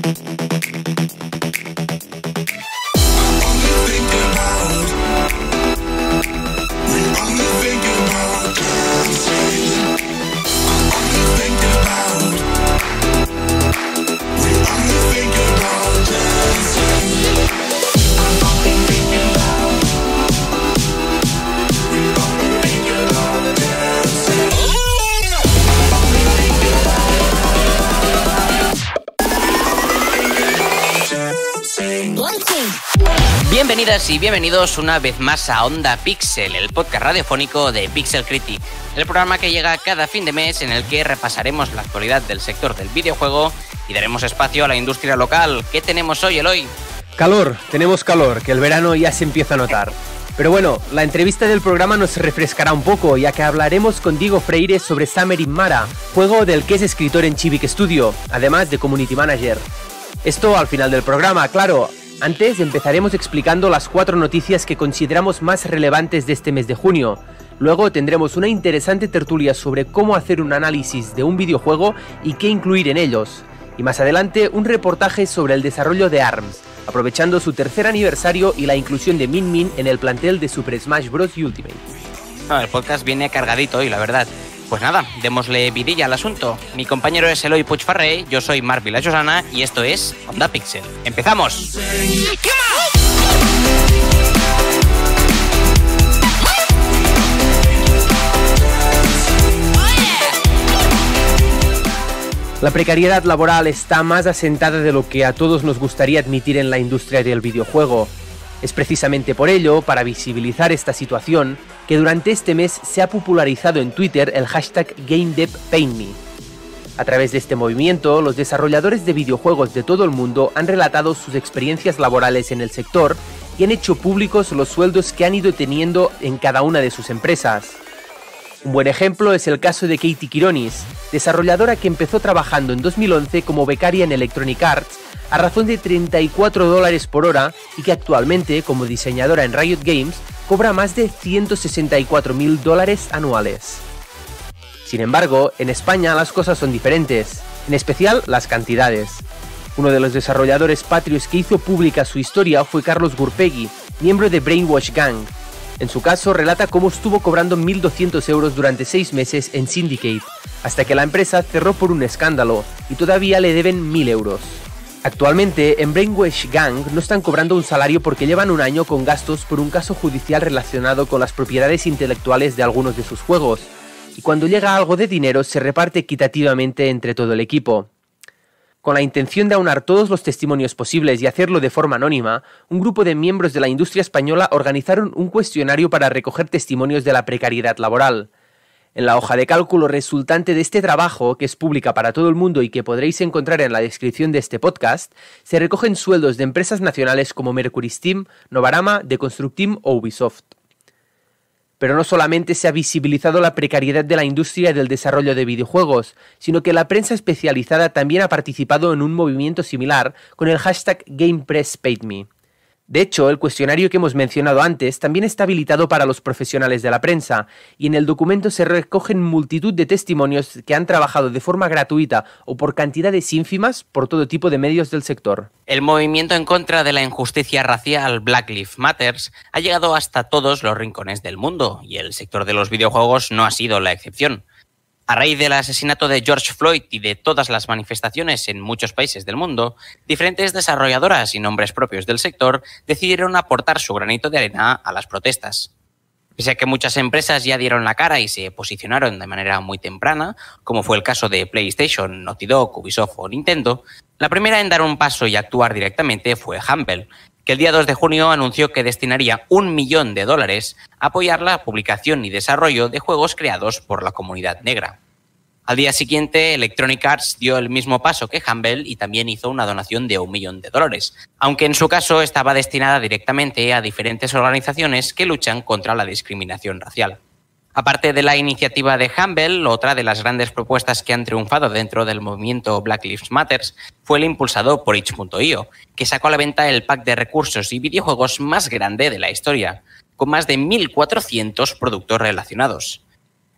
Bienvenidas y bienvenidos una vez más a Onda Pixel, el podcast radiofónico de Pixel Critic, el programa que llega cada fin de mes en el que repasaremos la actualidad del sector del videojuego y daremos espacio a la industria local. ¿Qué tenemos hoy, Eloy? Tenemos calor, que el verano ya se empieza a notar. Pero bueno, la entrevista del programa nos refrescará un poco, ya que hablaremos con Diego Freire sobre Summer in Mara, juego del que es escritor en Chibic Studio, además de Community Manager. Esto al final del programa, claro. Antes empezaremos explicando las 4 noticias que consideramos más relevantes de este mes de junio. Luego tendremos una interesante tertulia sobre cómo hacer un análisis de un videojuego y qué incluir en ellos. Y más adelante un reportaje sobre el desarrollo de ARMS, aprovechando su 3er aniversario y la inclusión de Min Min en el plantel de Super Smash Bros. Ultimate. El podcast viene cargadito hoy, la verdad. Pues nada, démosle vidilla al asunto. Mi compañero es Eloy Puigferrer, yo soy Marc Vilachosana y esto es Onda Pixel. ¡Empezamos! La precariedad laboral está más asentada de lo que a todos nos gustaría admitir en la industria del videojuego. Es precisamente por ello, para visibilizar esta situación, que durante este mes se ha popularizado en Twitter el hashtag GameDevPaintMe. A través de este movimiento, los desarrolladores de videojuegos de todo el mundo han relatado sus experiencias laborales en el sector y han hecho públicos los sueldos que han ido teniendo en cada una de sus empresas. Un buen ejemplo es el caso de Katie Kironis, desarrolladora que empezó trabajando en 2011 como becaria en Electronic Arts a razón de $34 por hora y que actualmente, como diseñadora en Riot Games, cobra más de $164.000 anuales. Sin embargo, en España las cosas son diferentes, en especial las cantidades. Uno de los desarrolladores patrios que hizo pública su historia fue Carlos Gurpegui, miembro de Brainwash Gang. En su caso, relata cómo estuvo cobrando 1.200 euros durante 6 meses en Syndicate, hasta que la empresa cerró por un escándalo y todavía le deben 1.000 euros. Actualmente, en Brainwash Gang no están cobrando un salario porque llevan un año con gastos por un caso judicial relacionado con las propiedades intelectuales de algunos de sus juegos, y cuando llega algo de dinero se reparte equitativamente entre todo el equipo. Con la intención de aunar todos los testimonios posibles y hacerlo de forma anónima, un grupo de miembros de la industria española organizaron un cuestionario para recoger testimonios de la precariedad laboral. En la hoja de cálculo resultante de este trabajo, que es pública para todo el mundo y que podréis encontrar en la descripción de este podcast, se recogen sueldos de empresas nacionales como Mercury Steam, Novarama, Deconstructim o Ubisoft. Pero no solamente se ha visibilizado la precariedad de la industria del desarrollo de videojuegos, sino que la prensa especializada también ha participado en un movimiento similar con el hashtag GamePressPaidMe. De hecho, el cuestionario que hemos mencionado antes también está habilitado para los profesionales de la prensa, y en el documento se recogen multitud de testimonios que han trabajado de forma gratuita o por cantidades ínfimas por todo tipo de medios del sector. El movimiento en contra de la injusticia racial Black Lives Matter ha llegado hasta todos los rincones del mundo, y el sector de los videojuegos no ha sido la excepción. A raíz del asesinato de George Floyd y de todas las manifestaciones en muchos países del mundo, diferentes desarrolladoras y nombres propios del sector decidieron aportar su granito de arena a las protestas. Pese a que muchas empresas ya dieron la cara y se posicionaron de manera muy temprana, como fue el caso de PlayStation, Naughty Dog, Ubisoft o Nintendo, la primera en dar un paso y actuar directamente fue Humble, que el día 2 de junio anunció que destinaría $1 millón a apoyar la publicación y desarrollo de juegos creados por la comunidad negra. Al día siguiente, Electronic Arts dio el mismo paso que Humble y también hizo una donación de $1 millón, aunque en su caso estaba destinada directamente a diferentes organizaciones que luchan contra la discriminación racial. Aparte de la iniciativa de Humble, otra de las grandes propuestas que han triunfado dentro del movimiento Black Lives Matter fue el impulsado por itch.io, que sacó a la venta el pack de recursos y videojuegos más grande de la historia, con más de 1.400 productos relacionados.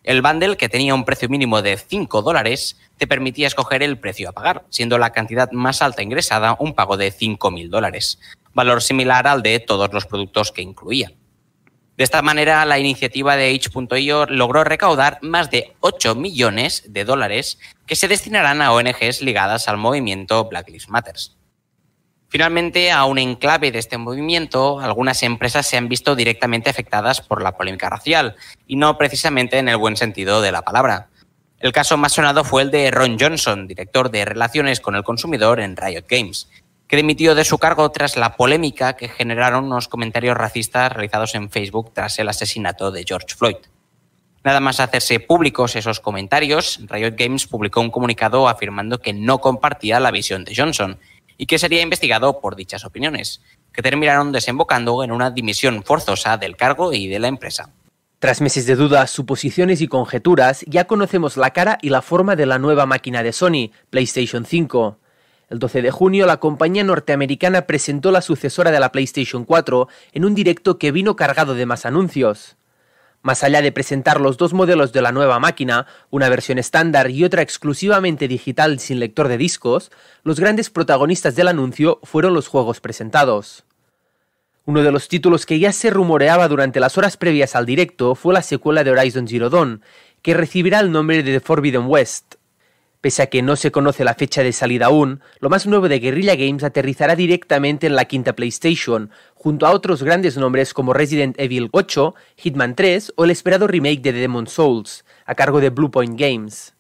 El bundle, que tenía un precio mínimo de $5, te permitía escoger el precio a pagar, siendo la cantidad más alta ingresada un pago de $5.000, valor similar al de todos los productos que incluía. De esta manera, la iniciativa de Itch.io logró recaudar más de $8 millones que se destinarán a ONGs ligadas al movimiento Black Lives Matter. Finalmente, aún en clave de este movimiento, algunas empresas se han visto directamente afectadas por la polémica racial, y no precisamente en el buen sentido de la palabra. El caso más sonado fue el de Ron Johnson, director de Relaciones con el Consumidor en Riot Games, que dimitió de su cargo tras la polémica que generaron unos comentarios racistas realizados en Facebook tras el asesinato de George Floyd. Nada más hacerse públicos esos comentarios, Riot Games publicó un comunicado afirmando que no compartía la visión de Johnson y que sería investigado por dichas opiniones, que terminaron desembocando en una dimisión forzosa del cargo y de la empresa. Tras meses de dudas, suposiciones y conjeturas, ya conocemos la cara y la forma de la nueva máquina de Sony, PlayStation 5. El 12 de junio, la compañía norteamericana presentó la sucesora de la PlayStation 4 en un directo que vino cargado de más anuncios. Más allá de presentar los dos modelos de la nueva máquina, una versión estándar y otra exclusivamente digital sin lector de discos, los grandes protagonistas del anuncio fueron los juegos presentados. Uno de los títulos que ya se rumoreaba durante las horas previas al directo fue la secuela de Horizon Zero Dawn, que recibirá el nombre de The Forbidden West. Pese a que no se conoce la fecha de salida aún, lo más nuevo de Guerrilla Games aterrizará directamente en la quinta PlayStation, junto a otros grandes nombres como Resident Evil 8, Hitman 3 o el esperado remake de Demon's Souls, a cargo de Bluepoint Games.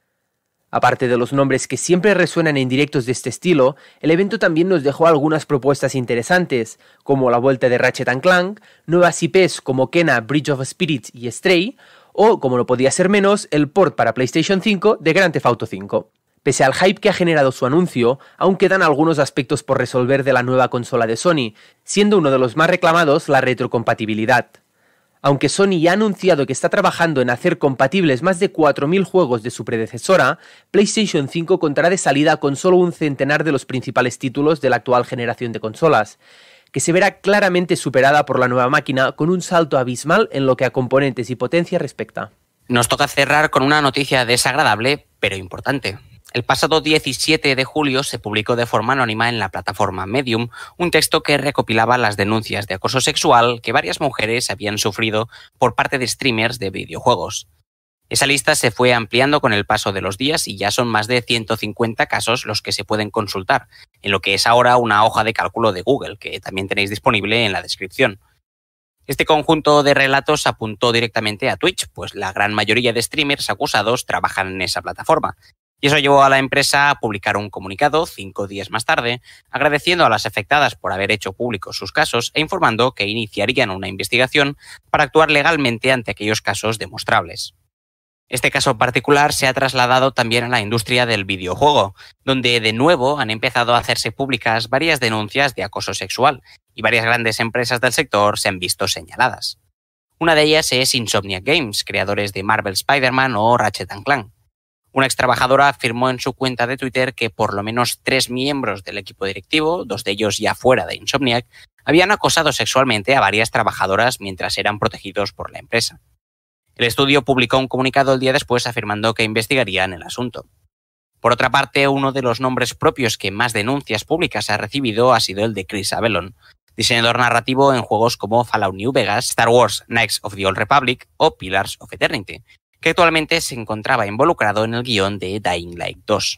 Aparte de los nombres que siempre resuenan en directos de este estilo, el evento también nos dejó algunas propuestas interesantes, como la vuelta de Ratchet & Clank, nuevas IPs como Kena, Bridge of Spirits y Stray, o, como no podía ser menos, el port para PlayStation 5 de Grand Theft Auto 5. Pese al hype que ha generado su anuncio, aún quedan algunos aspectos por resolver de la nueva consola de Sony, siendo uno de los más reclamados la retrocompatibilidad. Aunque Sony ya ha anunciado que está trabajando en hacer compatibles más de 4.000 juegos de su predecesora, PlayStation 5 contará de salida con solo un centenar de los principales títulos de la actual generación de consolas, que se verá claramente superada por la nueva máquina con un salto abismal en lo que a componentes y potencia respecta. Nos toca cerrar con una noticia desagradable, pero importante. El pasado 17 de julio se publicó de forma anónima en la plataforma Medium un texto que recopilaba las denuncias de acoso sexual que varias mujeres habían sufrido por parte de streamers de videojuegos. Esa lista se fue ampliando con el paso de los días y ya son más de 150 casos los que se pueden consultar, en lo que es ahora una hoja de cálculo de Google, que también tenéis disponible en la descripción. Este conjunto de relatos apuntó directamente a Twitch, pues la gran mayoría de streamers acusados trabajan en esa plataforma. Y eso llevó a la empresa a publicar un comunicado 5 días más tarde, agradeciendo a las afectadas por haber hecho públicos sus casos e informando que iniciarían una investigación para actuar legalmente ante aquellos casos demostrables. Este caso particular se ha trasladado también a la industria del videojuego, donde de nuevo han empezado a hacerse públicas varias denuncias de acoso sexual y varias grandes empresas del sector se han visto señaladas. Una de ellas es Insomniac Games, creadores de Marvel Spider-Man o Ratchet & Clank. Una extrabajadora afirmó en su cuenta de Twitter que por lo menos 3 miembros del equipo directivo, 2 de ellos ya fuera de Insomniac, habían acosado sexualmente a varias trabajadoras mientras eran protegidos por la empresa. El estudio publicó un comunicado el día después afirmando que investigarían el asunto. Por otra parte, uno de los nombres propios que más denuncias públicas ha recibido ha sido el de Chris Avellone, diseñador narrativo en juegos como Fallout New Vegas, Star Wars Knights of the Old Republic o Pillars of Eternity, que actualmente se encontraba involucrado en el guión de Dying Light 2.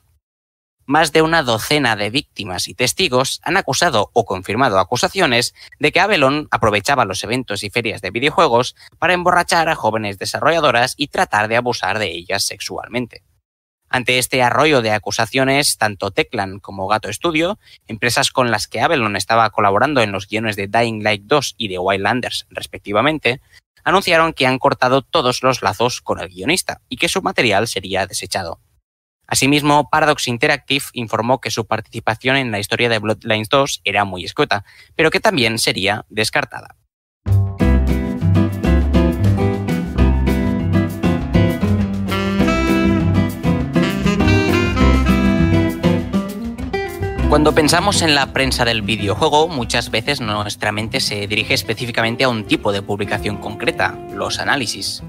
Más de una docena de víctimas y testigos han acusado o confirmado acusaciones de que Avellone aprovechaba los eventos y ferias de videojuegos para emborrachar a jóvenes desarrolladoras y tratar de abusar de ellas sexualmente. Ante este arroyo de acusaciones, tanto Techland como Gato Studio, empresas con las que Avellone estaba colaborando en los guiones de Dying Light 2 y de Wildlanders, respectivamente, anunciaron que han cortado todos los lazos con el guionista y que su material sería desechado. Asimismo, Paradox Interactive informó que su participación en la historia de Bloodlines 2 era muy escueta, pero que también sería descartada. Cuando pensamos en la prensa del videojuego, muchas veces nuestra mente se dirige específicamente a un tipo de publicación concreta, los análisis.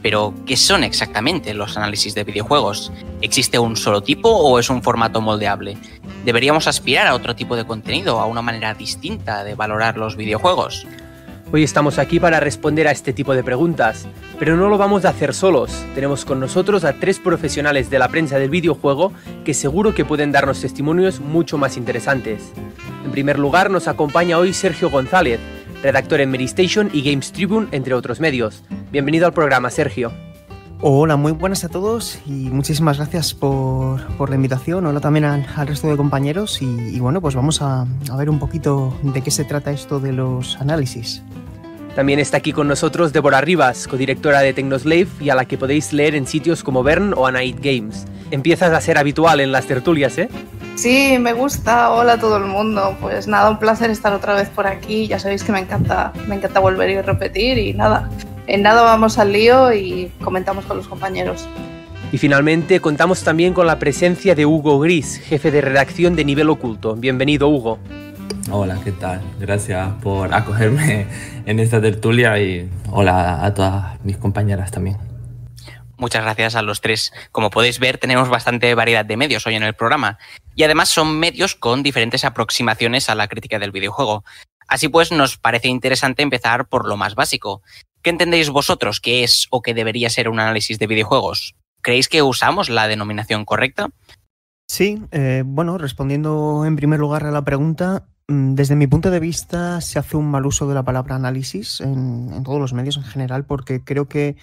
Pero, ¿qué son exactamente los análisis de videojuegos? ¿Existe un solo tipo o es un formato moldeable? ¿Deberíamos aspirar a otro tipo de contenido, a una manera distinta de valorar los videojuegos? Hoy estamos aquí para responder a este tipo de preguntas, pero no lo vamos a hacer solos. Tenemos con nosotros a 3 profesionales de la prensa del videojuego que seguro que pueden darnos testimonios mucho más interesantes. En primer lugar, nos acompaña hoy Sergio González, redactor en Medistation y Games Tribune, entre otros medios. Bienvenido al programa, Sergio. Hola, muy buenas a todos y muchísimas gracias por la invitación. Hola también al resto de compañeros y bueno, pues vamos a ver un poquito de qué se trata esto de los análisis. También está aquí con nosotros Débora Rivas, codirectora de Technoslave y a la que podéis leer en sitios como Bern o Anite Games. Empiezas a ser habitual en las tertulias, ¿eh? Sí, me gusta. Hola a todo el mundo. Pues nada, un placer estar otra vez por aquí. Ya sabéis que me encanta volver y repetir y nada. En nada vamos al lío y comentamos con los compañeros. Y finalmente contamos también con la presencia de Hugo Gris, jefe de redacción de Nivel Oculto. Bienvenido, Hugo. Hola, ¿qué tal? Gracias por acogerme en esta tertulia y hola a todas mis compañeras también. Muchas gracias a los 3. Como podéis ver, tenemos bastante variedad de medios hoy en el programa. Y además son medios con diferentes aproximaciones a la crítica del videojuego. Así pues, nos parece interesante empezar por lo más básico. ¿Qué entendéis vosotros que es o que debería ser un análisis de videojuegos? ¿Creéis que usamos la denominación correcta? Sí, bueno, respondiendo en primer lugar a la pregunta, desde mi punto de vista se hace un mal uso de la palabra análisis en todos los medios en general, porque creo que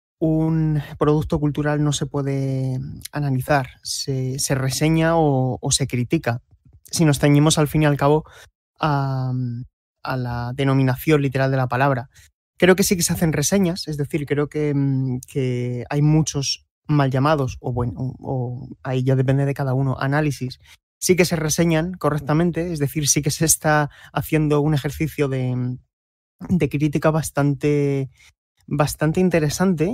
un producto cultural no se puede analizar, se reseña o se critica. Si nos ceñimos al fin y al cabo a la denominación literal de la palabra. Creo que sí que se hacen reseñas, es decir, creo que hay muchos mal llamados, o ahí ya depende de cada uno, análisis, sí que se reseñan correctamente, es decir, sí que se está haciendo un ejercicio de crítica bastante interesante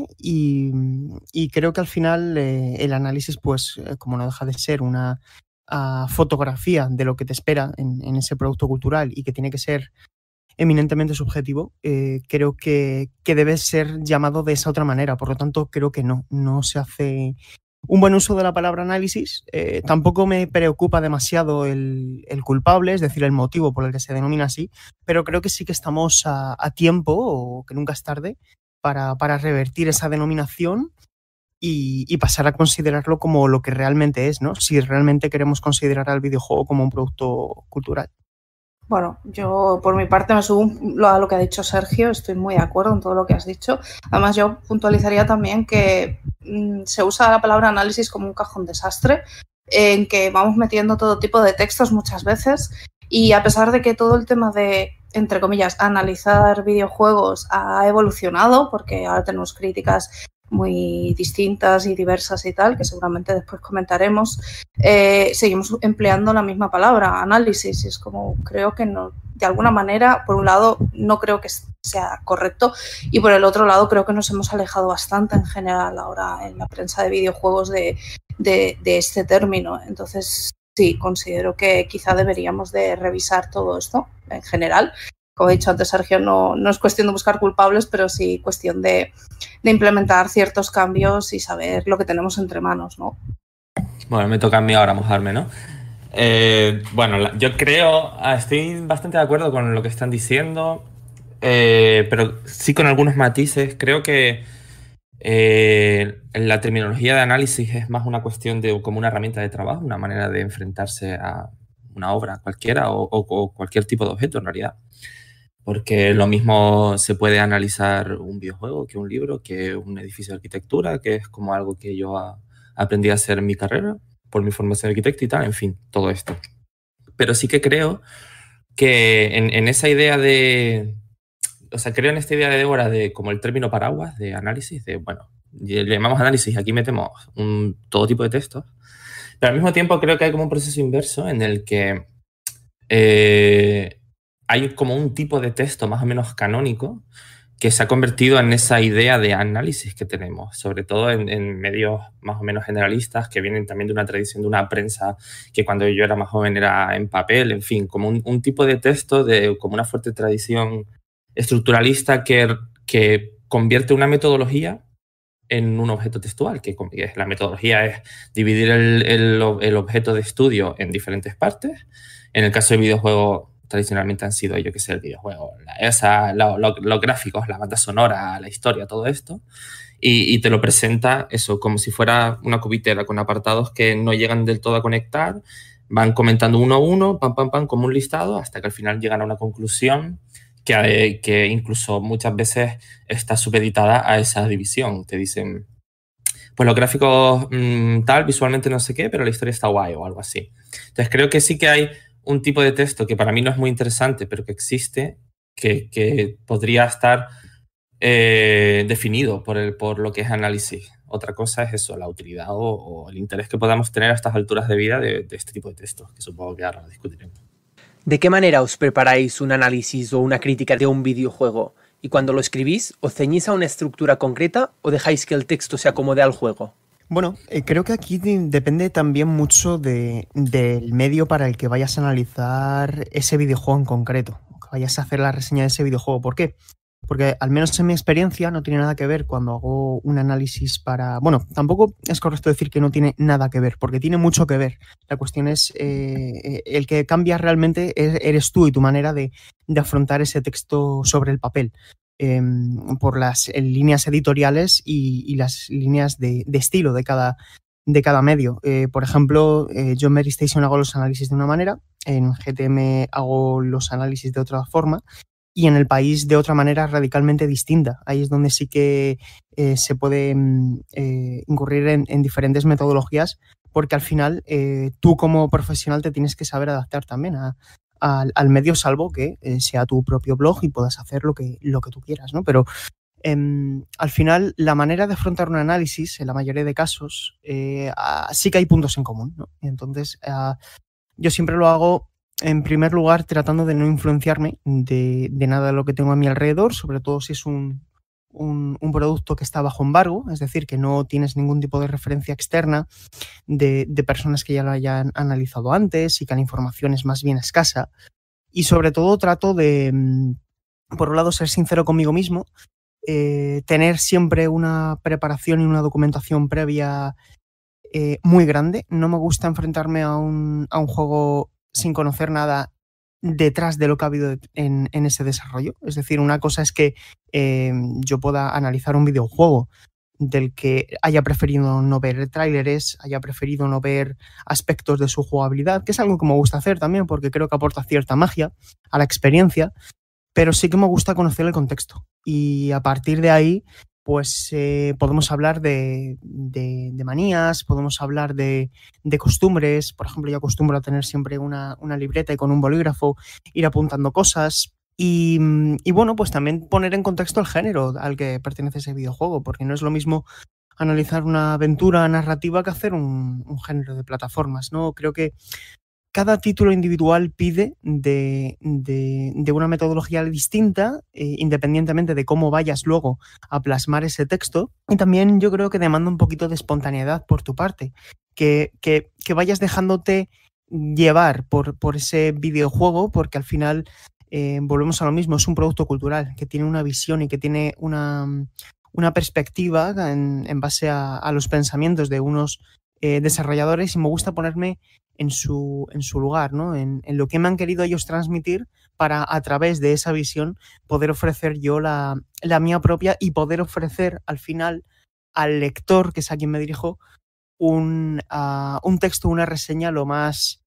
y creo que al final el análisis, pues como no deja de ser una fotografía de lo que te espera en ese producto cultural y que tiene que ser eminentemente subjetivo, creo que debe ser llamado de esa otra manera. Por lo tanto, creo que no se hace un buen uso de la palabra análisis. Tampoco me preocupa demasiado el culpable, es decir, el motivo por el que se denomina así, pero creo que sí que estamos a tiempo, o que nunca es tarde, para revertir esa denominación y pasar a considerarlo como lo que realmente es, ¿no? Si realmente queremos considerar al videojuego como un producto cultural. Bueno, yo por mi parte me subo a lo que ha dicho Sergio, estoy muy de acuerdo en todo lo que has dicho. Además, yo puntualizaría también que se usa la palabra análisis como un cajón desastre, en que vamos metiendo todo tipo de textos muchas veces y a pesar de que todo el tema de, entre comillas, analizar videojuegos ha evolucionado, porque ahora tenemos críticas muy distintas y diversas y tal, que seguramente después comentaremos, seguimos empleando la misma palabra, análisis, y es como, creo que no, de alguna manera, por un lado, no creo que sea correcto y por el otro lado creo que nos hemos alejado bastante en general ahora en la prensa de videojuegos de este término. Entonces, sí, considero que quizá deberíamos de revisar todo esto en general. Como he dicho antes, Sergio, no es cuestión de buscar culpables, pero sí cuestión de implementar ciertos cambios y saber lo que tenemos entre manos, ¿no? Bueno, me toca a mí ahora mojarme, ¿no? Bueno, yo creo, estoy bastante de acuerdo con lo que están diciendo, pero sí con algunos matices. Creo que la terminología de análisis es más una cuestión de como una herramienta de trabajo, una manera de enfrentarse a una obra cualquiera o cualquier tipo de objeto en realidad. Porque lo mismo se puede analizar un videojuego que un libro, que un edificio de arquitectura, que es como algo que yo aprendí a hacer en mi carrera por mi formación de arquitecto y tal, en fin, todo esto. Pero sí que creo que en esa idea de... O sea, creo en esta idea de Débora de como el término paraguas de análisis, de, bueno, le llamamos análisis y aquí metemos todo tipo de textos, pero al mismo tiempo creo que hay como un proceso inverso en el que hay como un tipo de texto más o menos canónico que se ha convertido en esa idea de análisis que tenemos, sobre todo en medios más o menos generalistas que vienen también de una tradición de una prensa que cuando yo era más joven era en papel, en fin, como un tipo de texto de como una fuerte tradición estructuralista que convierte una metodología en un objeto textual, que la metodología es dividir el objeto de estudio en diferentes partes. En el caso de videojuegos, tradicionalmente han sido, yo qué sé, el videojuego, los gráficos, la banda sonora, la historia, todo esto. Y te lo presenta eso como si fuera una cubitera con apartados que no llegan del todo a conectar, van comentando uno a uno, pam, pam, pam, como un listado, hasta que al final llegan a una conclusión que incluso muchas veces está supeditada a esa división. Te dicen, pues los gráficos tal, visualmente no sé qué, pero la historia está guay o algo así. Entonces creo que sí que hay un tipo de texto que para mí no es muy interesante, pero que existe, que podría estar definido por lo que es análisis. Otra cosa es eso, la utilidad o el interés que podamos tener a estas alturas de vida de este tipo de textos, que supongo que ahora discutiremos. ¿De qué manera os preparáis un análisis o una crítica de un videojuego? Y cuando lo escribís, ¿os ceñís a una estructura concreta o dejáis que el texto se acomode al juego? Bueno, creo que aquí depende también mucho del medio para el que vayas a analizar ese videojuego en concreto, que vayas a hacer la reseña de ese videojuego. ¿Por qué? Porque al menos en mi experiencia no tiene nada que ver cuando hago un análisis para... Bueno, tampoco es correcto decir que no tiene nada que ver, porque tiene mucho que ver. La cuestión es el que cambia realmente eres tú y tu manera de afrontar ese texto sobre el papel. Por las líneas editoriales y las líneas de estilo de cada medio. Por ejemplo, yo en Mary Station hago los análisis de una manera, en GTM hago los análisis de otra forma y en El País de otra manera radicalmente distinta. Ahí es donde sí que se puede incurrir en diferentes metodologías, porque al final tú como profesional te tienes que saber adaptar también al medio, salvo que sea tu propio blog y puedas hacer lo que tú quieras, ¿no? Pero al final la manera de afrontar un análisis, en la mayoría de casos, sí que hay puntos en común, ¿no? Y entonces yo siempre lo hago en primer lugar tratando de no influenciarme de nada de lo que tengo a mi alrededor, sobre todo si es un producto que está bajo embargo, es decir, que no tienes ningún tipo de referencia externa de personas que ya lo hayan analizado antes y que la información es más bien escasa. Y sobre todo trato de, por un lado, ser sincero conmigo mismo, tener siempre una preparación y una documentación previa muy grande. No me gusta enfrentarme a un juego sin conocer nada detrás de lo que ha habido en ese desarrollo. Es decir, una cosa es que yo pueda analizar un videojuego del que haya preferido no ver tráileres, haya preferido no ver aspectos de su jugabilidad, que es algo que me gusta hacer también porque creo que aporta cierta magia a la experiencia, pero sí que me gusta conocer el contexto. Y a partir de ahí, pues podemos hablar de manías, podemos hablar de costumbres. Por ejemplo, yo acostumbro a tener siempre una libreta y con un bolígrafo ir apuntando cosas. Y bueno, pues también poner en contexto el género al que pertenece ese videojuego, porque no es lo mismo analizar una aventura narrativa que hacer un género de plataformas, ¿no? Creo que cada título individual pide de una metodología distinta, independientemente de cómo vayas luego a plasmar ese texto. Y también yo creo que demanda un poquito de espontaneidad por tu parte, que vayas dejándote llevar por ese videojuego, porque al final volvemos a lo mismo, es un producto cultural que tiene una visión y que tiene una perspectiva en base a los pensamientos de unos desarrolladores, y me gusta ponerme en su lugar, ¿no? En lo que me han querido ellos transmitir para, a través de esa visión, poder ofrecer yo la mía propia y poder ofrecer al final al lector, que es a quien me dirijo, un texto, una reseña lo más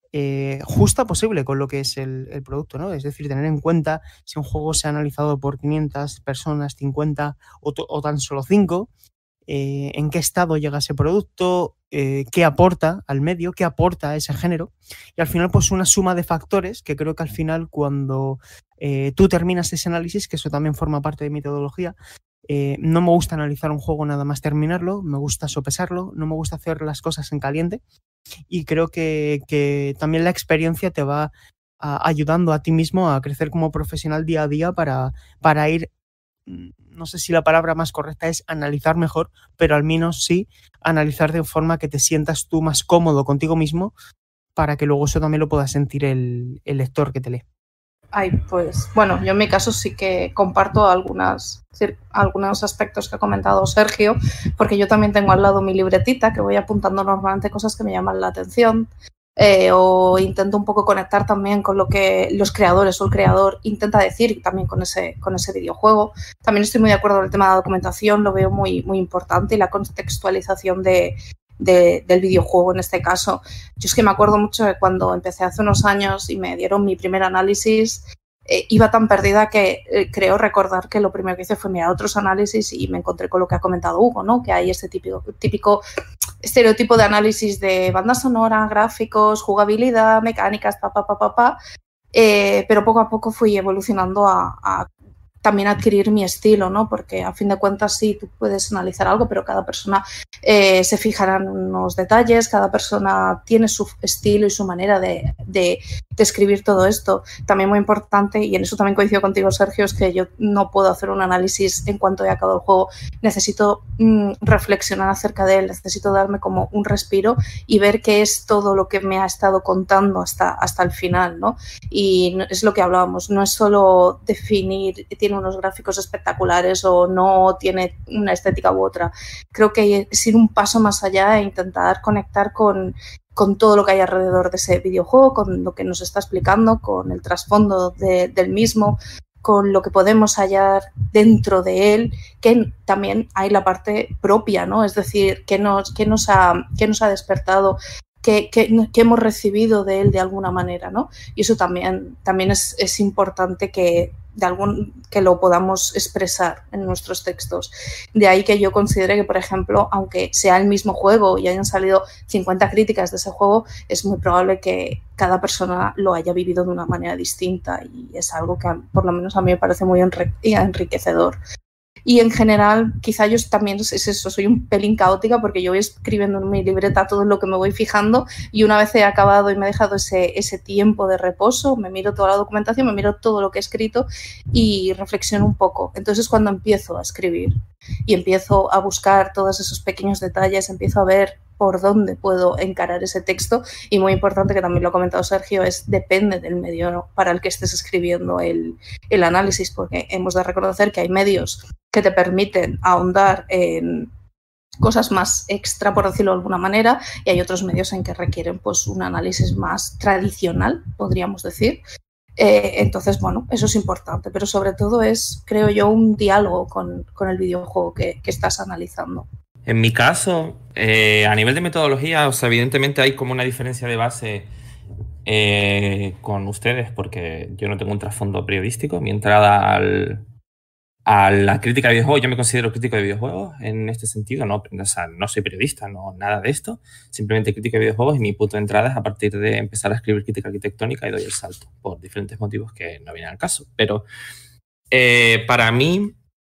justa posible con lo que es el producto, ¿no? Es decir, tener en cuenta si un juego se ha analizado por 500 personas, 50 o tan solo 5, en qué estado llega ese producto, qué aporta al medio, qué aporta a ese género, y al final pues una suma de factores que creo que al final cuando tú terminas ese análisis, que eso también forma parte de mi metodología, no me gusta analizar un juego nada más terminarlo, me gusta sopesarlo, no me gusta hacer las cosas en caliente, y creo que también la experiencia te va ayudando a ti mismo a crecer como profesional día a día para ir, no sé si la palabra más correcta es analizar mejor, pero al menos sí analizar de forma que te sientas tú más cómodo contigo mismo, para que luego eso también lo pueda sentir el lector que te lee. pues, bueno, yo en mi caso sí que comparto algunos aspectos que ha comentado Sergio, porque yo también tengo al lado mi libretita que voy apuntando normalmente cosas que me llaman la atención. O intento un poco conectar también con lo que los creadores o el creador intenta decir también con ese videojuego. También estoy muy de acuerdo con el tema de la documentación, lo veo muy, muy importante, y la contextualización del videojuego en este caso. Yo es que me acuerdo mucho de cuando empecé hace unos años y me dieron mi primer análisis, iba tan perdida que creo recordar que lo primero que hice fue mirar otros análisis y me encontré con lo que ha comentado Hugo, ¿no? Que hay este típico estereotipo de análisis de banda sonora, gráficos, jugabilidad, mecánicas, pero poco a poco fui evolucionando a también adquirir mi estilo, ¿no? Porque a fin de cuentas sí, tú puedes analizar algo, pero cada persona se fijará en unos detalles, cada persona tiene su estilo y su manera de escribir todo esto. También muy importante, y en eso también coincido contigo, Sergio, es que yo no puedo hacer un análisis en cuanto he acabado el juego. Necesito reflexionar acerca de él, necesito darme como un respiro y ver qué es todo lo que me ha estado contando hasta el final, ¿no? Y es lo que hablábamos, no es solo definir, tiene unos gráficos espectaculares o no tiene una estética u otra. Creo que es ir un paso más allá e intentar conectar con todo lo que hay alrededor de ese videojuego, con lo que nos está explicando, con el trasfondo del mismo, con lo que podemos hallar dentro de él, que también hay la parte propia, ¿no? Es decir, qué nos ha despertado, que hemos recibido de él de alguna manera, ¿no? Y eso también es importante que lo podamos expresar en nuestros textos. De ahí que yo considere que, por ejemplo, aunque sea el mismo juego y hayan salido 50 críticas de ese juego, es muy probable que cada persona lo haya vivido de una manera distinta, y es algo que por lo menos a mí me parece muy enriquecedor. Y en general, quizá yo también es eso, soy un pelín caótica porque yo voy escribiendo en mi libreta todo lo que me voy fijando, y una vez he acabado y me he dejado ese tiempo de reposo, me miro toda la documentación, me miro todo lo que he escrito y reflexiono un poco. Entonces, cuando empiezo a escribir y empiezo a buscar todos esos pequeños detalles, empiezo a ver por dónde puedo encarar ese texto, y muy importante, que también lo ha comentado Sergio, depende del medio para el que estés escribiendo el análisis, porque hemos de reconocer que hay medios que te permiten ahondar en cosas más extra, por decirlo de alguna manera, y hay otros medios en que requieren pues un análisis más tradicional, podríamos decir. Entonces, bueno, eso es importante, pero sobre todo es, creo yo, un diálogo con el videojuego que estás analizando. En mi caso, a nivel de metodología, o sea, evidentemente hay como una diferencia de base con ustedes, porque yo no tengo un trasfondo periodístico. Mi entrada a la crítica de videojuegos, yo me considero crítico de videojuegos en este sentido, no, o sea, no soy periodista, no, nada de esto, simplemente crítico de videojuegos, y mi punto de entrada es a partir de empezar a escribir crítica arquitectónica, y doy el salto por diferentes motivos que no vienen al caso. Pero para mí,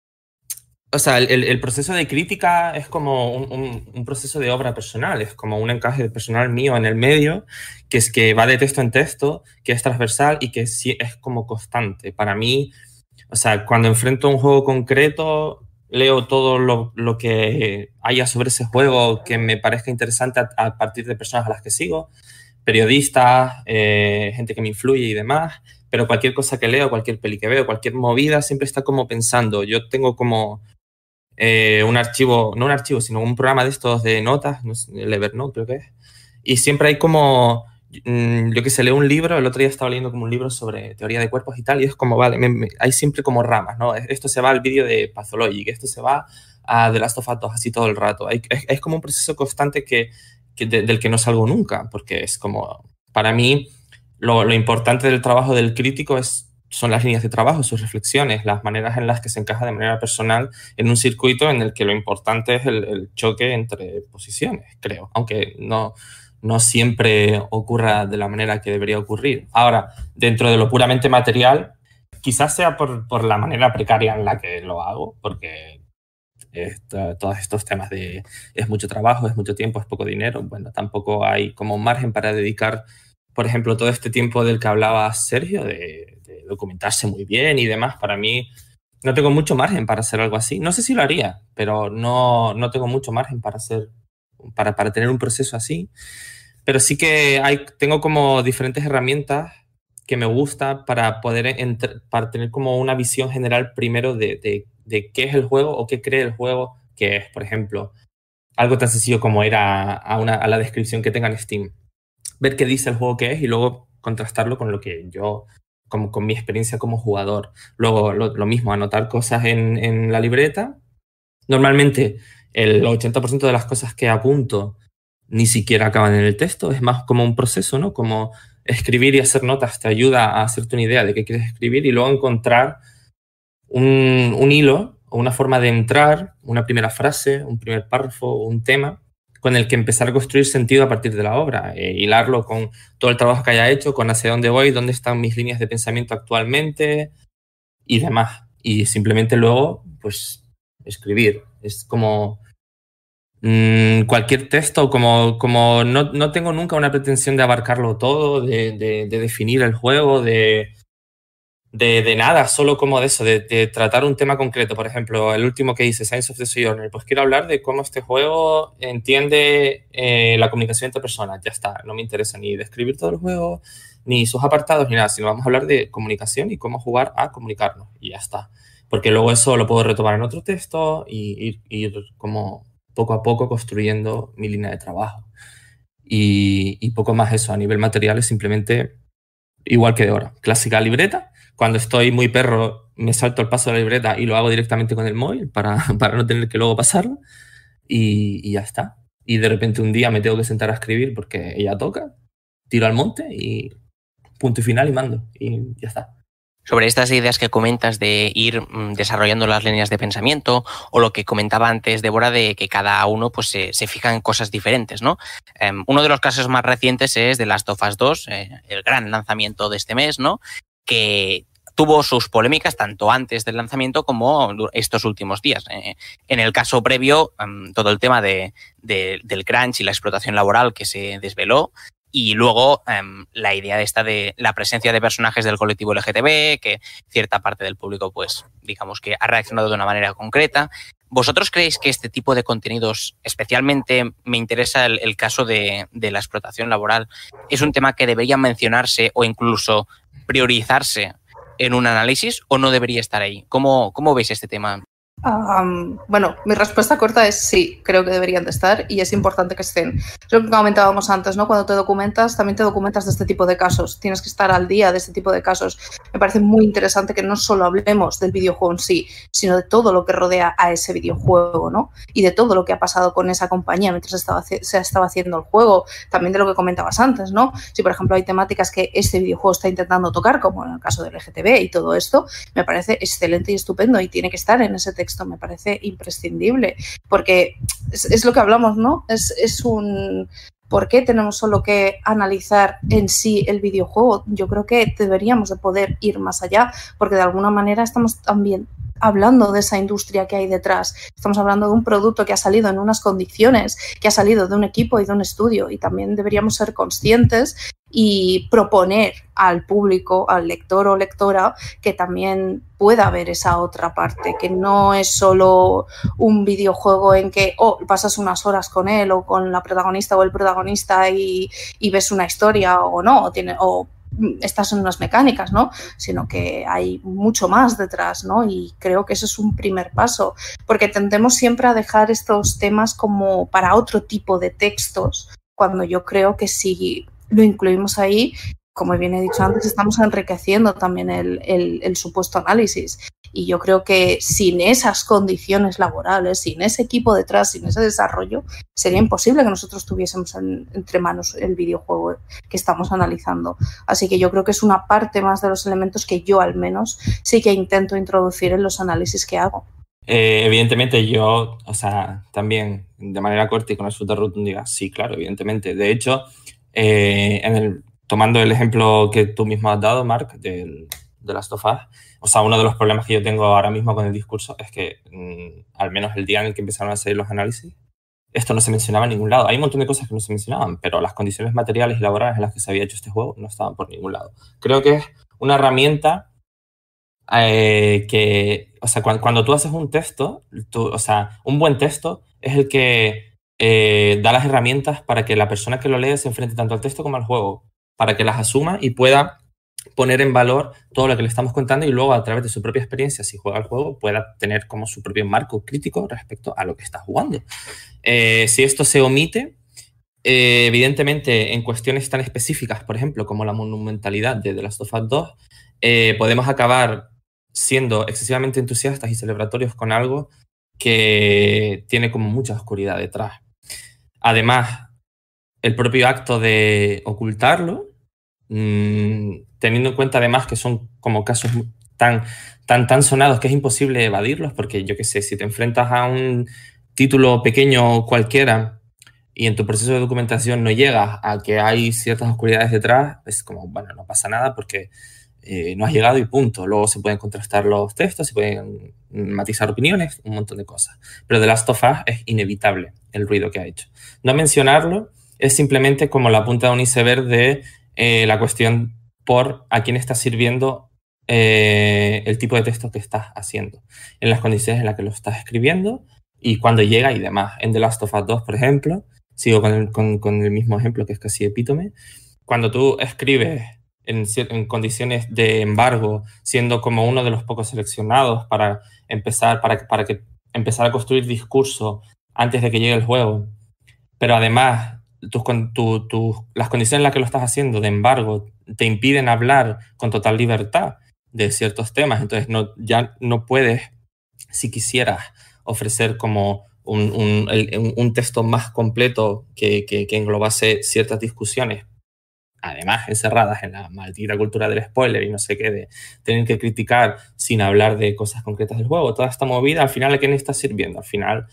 o sea, el proceso de crítica es como un proceso de obra personal, es como un encaje personal mío en el medio, que es que va de texto en texto, que es transversal y que es como constante. Para mí, o sea, cuando enfrento un juego concreto, leo todo lo que haya sobre ese juego que me parezca interesante a partir de personas a las que sigo, periodistas, gente que me influye y demás, pero cualquier cosa que leo, cualquier peli que veo, cualquier movida, siempre está como pensando. Yo tengo como un archivo, no un archivo, sino un programa de estos de notas, no sé, el Evernote creo que es, y siempre hay como, yo que sé, leo un libro, el otro día estaba leyendo como un libro sobre teoría de cuerpos y tal, y es como, vale, hay siempre como ramas, ¿no? Esto se va al vídeo de Pathologic, esto se va a The Last of Us 2, así todo el rato. Es como un proceso constante del que no salgo nunca, porque es como, para mí, lo importante del trabajo del crítico son las líneas de trabajo, sus reflexiones, las maneras en las que se encaja de manera personal en un circuito en el que lo importante es el choque entre posiciones, creo, aunque no siempre ocurra de la manera que debería ocurrir. Ahora, dentro de lo puramente material, quizás sea por la manera precaria en la que lo hago, porque todos estos temas de es mucho trabajo, es mucho tiempo, es poco dinero, bueno, tampoco hay como margen para dedicar, por ejemplo, todo este tiempo del que hablaba Sergio, de documentarse muy bien y demás. Para mí no tengo mucho margen para hacer algo así. No sé si lo haría, pero no tengo mucho margen para tener un proceso así. Pero sí que tengo como diferentes herramientas que me gusta para poder para tener como una visión general primero de qué es el juego o qué cree el juego que es. Por ejemplo, algo tan sencillo como ir a la descripción que tenga en Steam. Ver qué dice el juego que es y luego contrastarlo con lo que yo, con mi experiencia como jugador. Luego lo mismo, anotar cosas en la libreta. Normalmente el 80% de las cosas que apunto ni siquiera acaban en el texto, es más como un proceso, ¿no? Como escribir y hacer notas te ayuda a hacerte una idea de qué quieres escribir y luego encontrar un hilo o una forma de entrar, una primera frase, un primer párrafo, un tema con el que empezar a construir sentido a partir de la obra, hilarlo con todo el trabajo que haya hecho, con hacia dónde voy, dónde están mis líneas de pensamiento actualmente y demás. Y simplemente luego, pues, escribir. Es como cualquier texto, como no tengo nunca una pretensión de abarcarlo todo, de definir el juego, de nada, solo como de eso, de tratar un tema concreto. Por ejemplo, el último que hice, Science of the Sojourner, pues quiero hablar de cómo este juego entiende la comunicación entre personas. Ya está, no me interesa ni describir todo el juego, ni sus apartados, ni nada, sino vamos a hablar de comunicación y cómo jugar a comunicarnos. Y ya está. Porque luego eso lo puedo retomar en otro texto y ir como poco a poco construyendo mi línea de trabajo. Y poco más eso. A nivel material es simplemente igual que de ahora. Clásica libreta. Cuando estoy muy perro, me salto el paso de la libreta y lo hago directamente con el móvil para no tener que luego pasarlo. Y ya está. Y de repente un día me tengo que sentar a escribir porque ella toca, tiro al monte y punto y final y mando. Y ya está. Sobre estas ideas que comentas de ir desarrollando las líneas de pensamiento o lo que comentaba antes Débora de que cada uno pues, se fija en cosas diferentes, ¿no? Uno de los casos más recientes es The Last of Us 2, el gran lanzamiento de este mes, ¿no? Que tuvo sus polémicas tanto antes del lanzamiento como estos últimos días. En el caso previo, todo el tema del crunch y la explotación laboral que se desveló. Y luego la idea de la presencia de personajes del colectivo LGTB, que cierta parte del público, pues, digamos que ha reaccionado de una manera concreta. ¿Vosotros creéis que este tipo de contenidos, especialmente me interesa el caso de la explotación laboral, es un tema que debería mencionarse o incluso priorizarse en un análisis o no debería estar ahí? ¿Cómo veis este tema? Bueno, mi respuesta corta es sí, creo que deberían de estar y es importante que estén. Es lo que comentábamos antes, ¿no? Cuando te documentas, también te documentas de este tipo de casos. Tienes que estar al día de este tipo de casos. Me parece muy interesante que no solo hablemos del videojuego en sí, sino de todo lo que rodea a ese videojuego, ¿no? Y de todo lo que ha pasado con esa compañía mientras se estaba haciendo el juego. También de lo que comentabas antes, ¿no? Si, por ejemplo, hay temáticas que este videojuego está intentando tocar, como en el caso del LGTB y todo esto, me parece excelente y estupendo y tiene que estar en ese texto. Me parece imprescindible, porque es lo que hablamos, ¿no? Es un... ¿Por qué tenemos solo que analizar en sí el videojuego? Yo creo que deberíamos de poder ir más allá, porque de alguna manera estamos también hablando de esa industria que hay detrás. Estamos hablando de un producto que ha salido en unas condiciones, que ha salido de un equipo y de un estudio, y también deberíamos ser conscientes y proponer al público, al lector o lectora, que también pueda ver esa otra parte, que no es solo un videojuego en que pasas unas horas con él o con la protagonista o el protagonista y ves una historia o no, o estas son unas mecánicas, ¿no? Sino que hay mucho más detrás, ¿no? Y creo que eso es un primer paso, porque tendemos siempre a dejar estos temas como para otro tipo de textos, cuando yo creo que si lo incluimos ahí, como bien he dicho antes, estamos enriqueciendo también el supuesto análisis. Y yo creo que sin esas condiciones laborales, sin ese equipo detrás, sin ese desarrollo, sería imposible que nosotros tuviésemos entre manos el videojuego que estamos analizando. Así que yo creo que es una parte más de los elementos que yo al menos sí que intento introducir en los análisis que hago. Evidentemente yo, o sea, también de manera corta y con absoluta rotundidad, sí, claro, evidentemente. De hecho, tomando el ejemplo que tú mismo has dado, Marc, de Last of Us, o sea, uno de los problemas que yo tengo ahora mismo con el discurso es que, al menos el día en el que empezaron a salir los análisis, esto no se mencionaba en ningún lado. Hay un montón de cosas que no se mencionaban, pero las condiciones materiales y laborales en las que se había hecho este juego no estaban por ningún lado. Creo que es una herramienta que, o sea, cuando tú haces un texto, o sea, un buen texto es el que da las herramientas para que la persona que lo lea se enfrente tanto al texto como al juego, para que las asuma y pueda poner en valor todo lo que le estamos contando y luego a través de su propia experiencia, si juega el juego, pueda tener como su propio marco crítico respecto a lo que está jugando. Si esto se omite, evidentemente en cuestiones tan específicas, por ejemplo, como la monumentalidad de The Last of Us 2, podemos acabar siendo excesivamente entusiastas y celebratorios con algo que tiene como mucha oscuridad detrás. Además, el propio acto de ocultarlo, teniendo en cuenta además que son como casos tan sonados que es imposible evadirlos, porque yo qué sé, si te enfrentas a un título pequeño cualquiera y en tu proceso de documentación no llegas a que hay ciertas oscuridades detrás, es como, bueno, no pasa nada porque no has llegado y punto. Luego se pueden contrastar los textos, se pueden matizar opiniones, un montón de cosas. Pero The Last of Us es inevitable el ruido que ha hecho. No mencionarlo es simplemente como la punta de un iceberg de la cuestión por a quién está sirviendo el tipo de texto que estás haciendo, en las condiciones en las que lo estás escribiendo y cuando llega y demás. En The Last of Us 2, por ejemplo, sigo con el mismo ejemplo que es casi epítome, cuando tú escribes en condiciones de embargo, siendo como uno de los pocos seleccionados para empezar a construir discurso antes de que llegue el juego, pero además las condiciones en las que lo estás haciendo de embargo te impiden hablar con total libertad de ciertos temas, entonces ya no puedes, si quisieras, ofrecer como un texto más completo que englobase ciertas discusiones, además encerradas en la maldita cultura del spoiler y no sé qué, de tener que criticar sin hablar de cosas concretas del juego. Toda esta movida, al final, ¿a quién está sirviendo? Al final,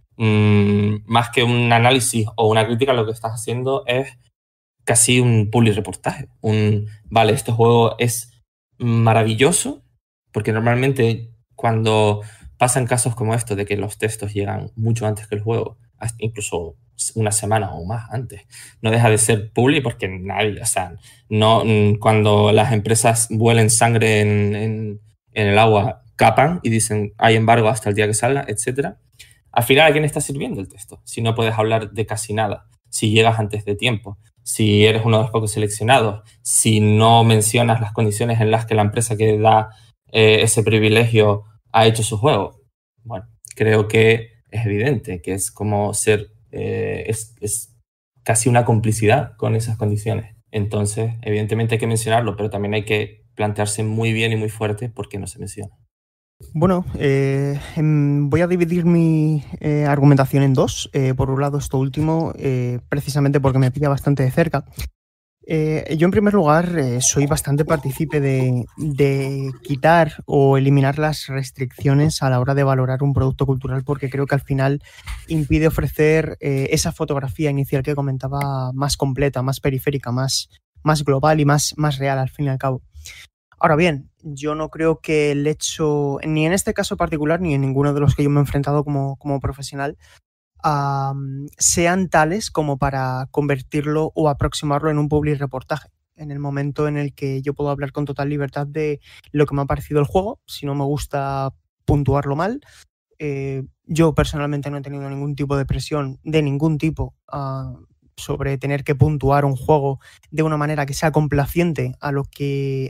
más que un análisis o una crítica, lo que estás haciendo es casi un public reportaje. Vale, este juego es maravilloso, porque normalmente cuando pasan casos como estos de que los textos llegan mucho antes que el juego, incluso una semana o más antes, no deja de ser public porque nadie, o sea, no, cuando las empresas huelen sangre en el agua, capan y dicen hay embargo hasta el día que salga, etcétera. Al final, ¿a quién está sirviendo el texto? Si no puedes hablar de casi nada, si llegas antes de tiempo, si eres uno de los pocos seleccionados, si no mencionas las condiciones en las que la empresa que da ese privilegio ha hecho su juego. Bueno, creo que es evidente que es como ser, es casi una complicidad con esas condiciones. Entonces, evidentemente hay que mencionarlo, pero también hay que plantearse muy bien y muy fuerte por qué no se menciona. Bueno, voy a dividir mi argumentación en dos. Por un lado, esto último, precisamente porque me pilla bastante de cerca. Yo, en primer lugar, soy bastante partícipe de quitar o eliminar las restricciones a la hora de valorar un producto cultural, porque creo que al final impide ofrecer esa fotografía inicial que comentaba, más completa, más periférica, más global y más real, al fin y al cabo. Ahora bien, yo no creo que el hecho, ni en este caso particular, ni en ninguno de los que yo me he enfrentado como profesional, sean tales como para convertirlo o aproximarlo en un public reportaje. En el momento en el que yo puedo hablar con total libertad de lo que me ha parecido el juego, si no me gusta puntuarlo mal. Yo personalmente no he tenido ningún tipo de presión de ningún tipo sobre tener que puntuar un juego de una manera que sea complaciente a lo que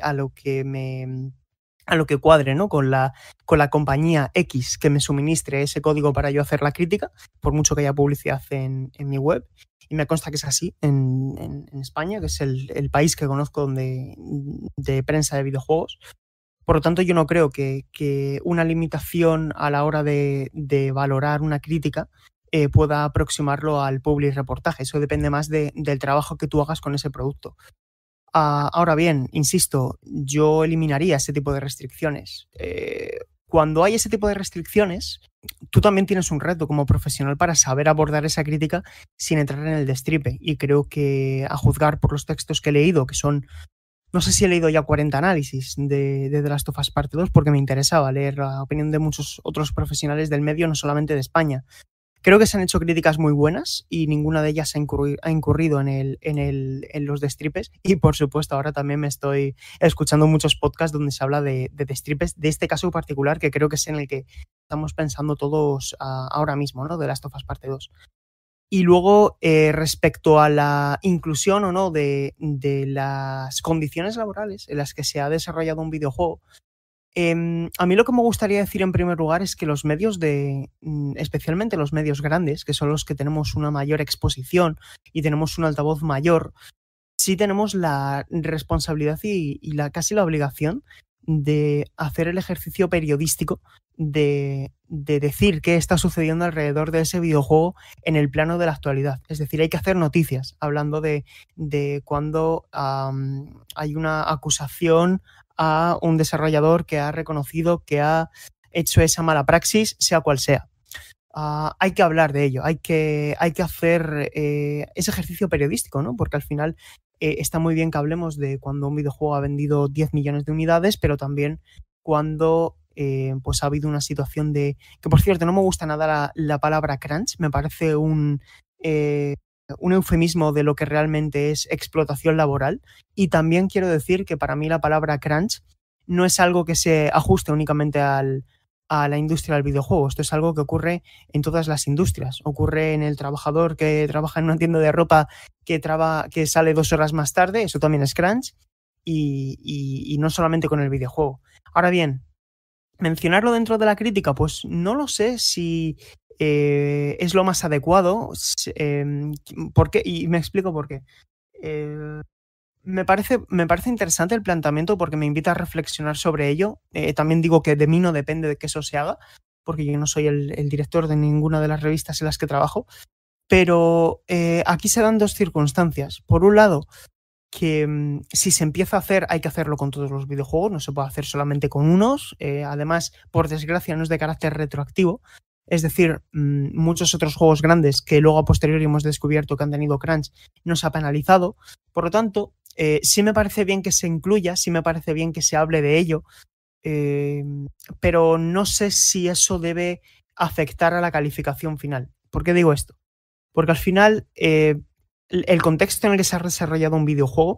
cuadre, ¿no? con la compañía X que me suministre ese código para yo hacer la crítica, por mucho que haya publicidad en mi web. Y me consta que es así en España, que es el país que conozco de prensa de videojuegos. Por lo tanto, yo no creo que una limitación a la hora de valorar una crítica pueda aproximarlo al public reportaje. Eso depende más del trabajo que tú hagas con ese producto. Ahora bien, insisto, yo eliminaría ese tipo de restricciones. Cuando hay ese tipo de restricciones, tú también tienes un reto como profesional para saber abordar esa crítica sin entrar en el destripe. Y creo que, a juzgar por los textos que he leído, que son, no sé si he leído ya 40 análisis de The Last of Us Parte 2, porque me interesaba leer la opinión de muchos otros profesionales del medio, no solamente de España. Creo que se han hecho críticas muy buenas y ninguna de ellas ha incurrido en los destripes. Y, por supuesto, ahora también me estoy escuchando muchos podcasts donde se habla de destripes, de este caso particular, que creo que es en el que estamos pensando todos ahora mismo, ¿no? De Last of Us Parte 2. Y luego, respecto a la inclusión o no de las condiciones laborales en las que se ha desarrollado un videojuego, a mí lo que me gustaría decir en primer lugar es que los medios especialmente los medios grandes, que son los que tenemos una mayor exposición y tenemos un altavoz mayor, sí tenemos la responsabilidad y casi la obligación de hacer el ejercicio periodístico de decir qué está sucediendo alrededor de ese videojuego en el plano de la actualidad. Es decir, hay que hacer noticias hablando de cuando hay una acusación a un desarrollador que ha reconocido que ha hecho esa mala praxis, sea cual sea. Hay que hablar de ello, hay que hacer ese ejercicio periodístico, ¿no? Porque al final está muy bien que hablemos de cuando un videojuego ha vendido 10 millones de unidades, pero también cuando pues ha habido una situación de... Que, por cierto, no me gusta nada la palabra crunch, me parece un eufemismo de lo que realmente es explotación laboral. Y también quiero decir que para mí la palabra crunch no es algo que se ajuste únicamente a la industria del videojuego. Esto es algo que ocurre en todas las industrias. Ocurre en el trabajador que trabaja en una tienda de ropa que sale 2 horas más tarde, eso también es crunch, y no solamente con el videojuego. Ahora bien, mencionarlo dentro de la crítica, pues no lo sé si es lo más adecuado. ¿Por qué? Y me explico por qué. Me parece interesante el planteamiento porque me invita a reflexionar sobre ello. También digo que de mí no depende de que eso se haga, porque yo no soy el director de ninguna de las revistas en las que trabajo. Pero aquí se dan 2 circunstancias. Por un lado, que si se empieza a hacer, hay que hacerlo con todos los videojuegos, no se puede hacer solamente con unos. Además, por desgracia, no es de carácter retroactivo. Es decir, muchos otros juegos grandes que luego a posteriori hemos descubierto que han tenido crunch no se ha penalizado. Por lo tanto, sí me parece bien que se incluya, sí me parece bien que se hable de ello, pero no sé si eso debe afectar a la calificación final. ¿Por qué digo esto? Porque al final el contexto en el que se ha desarrollado un videojuego,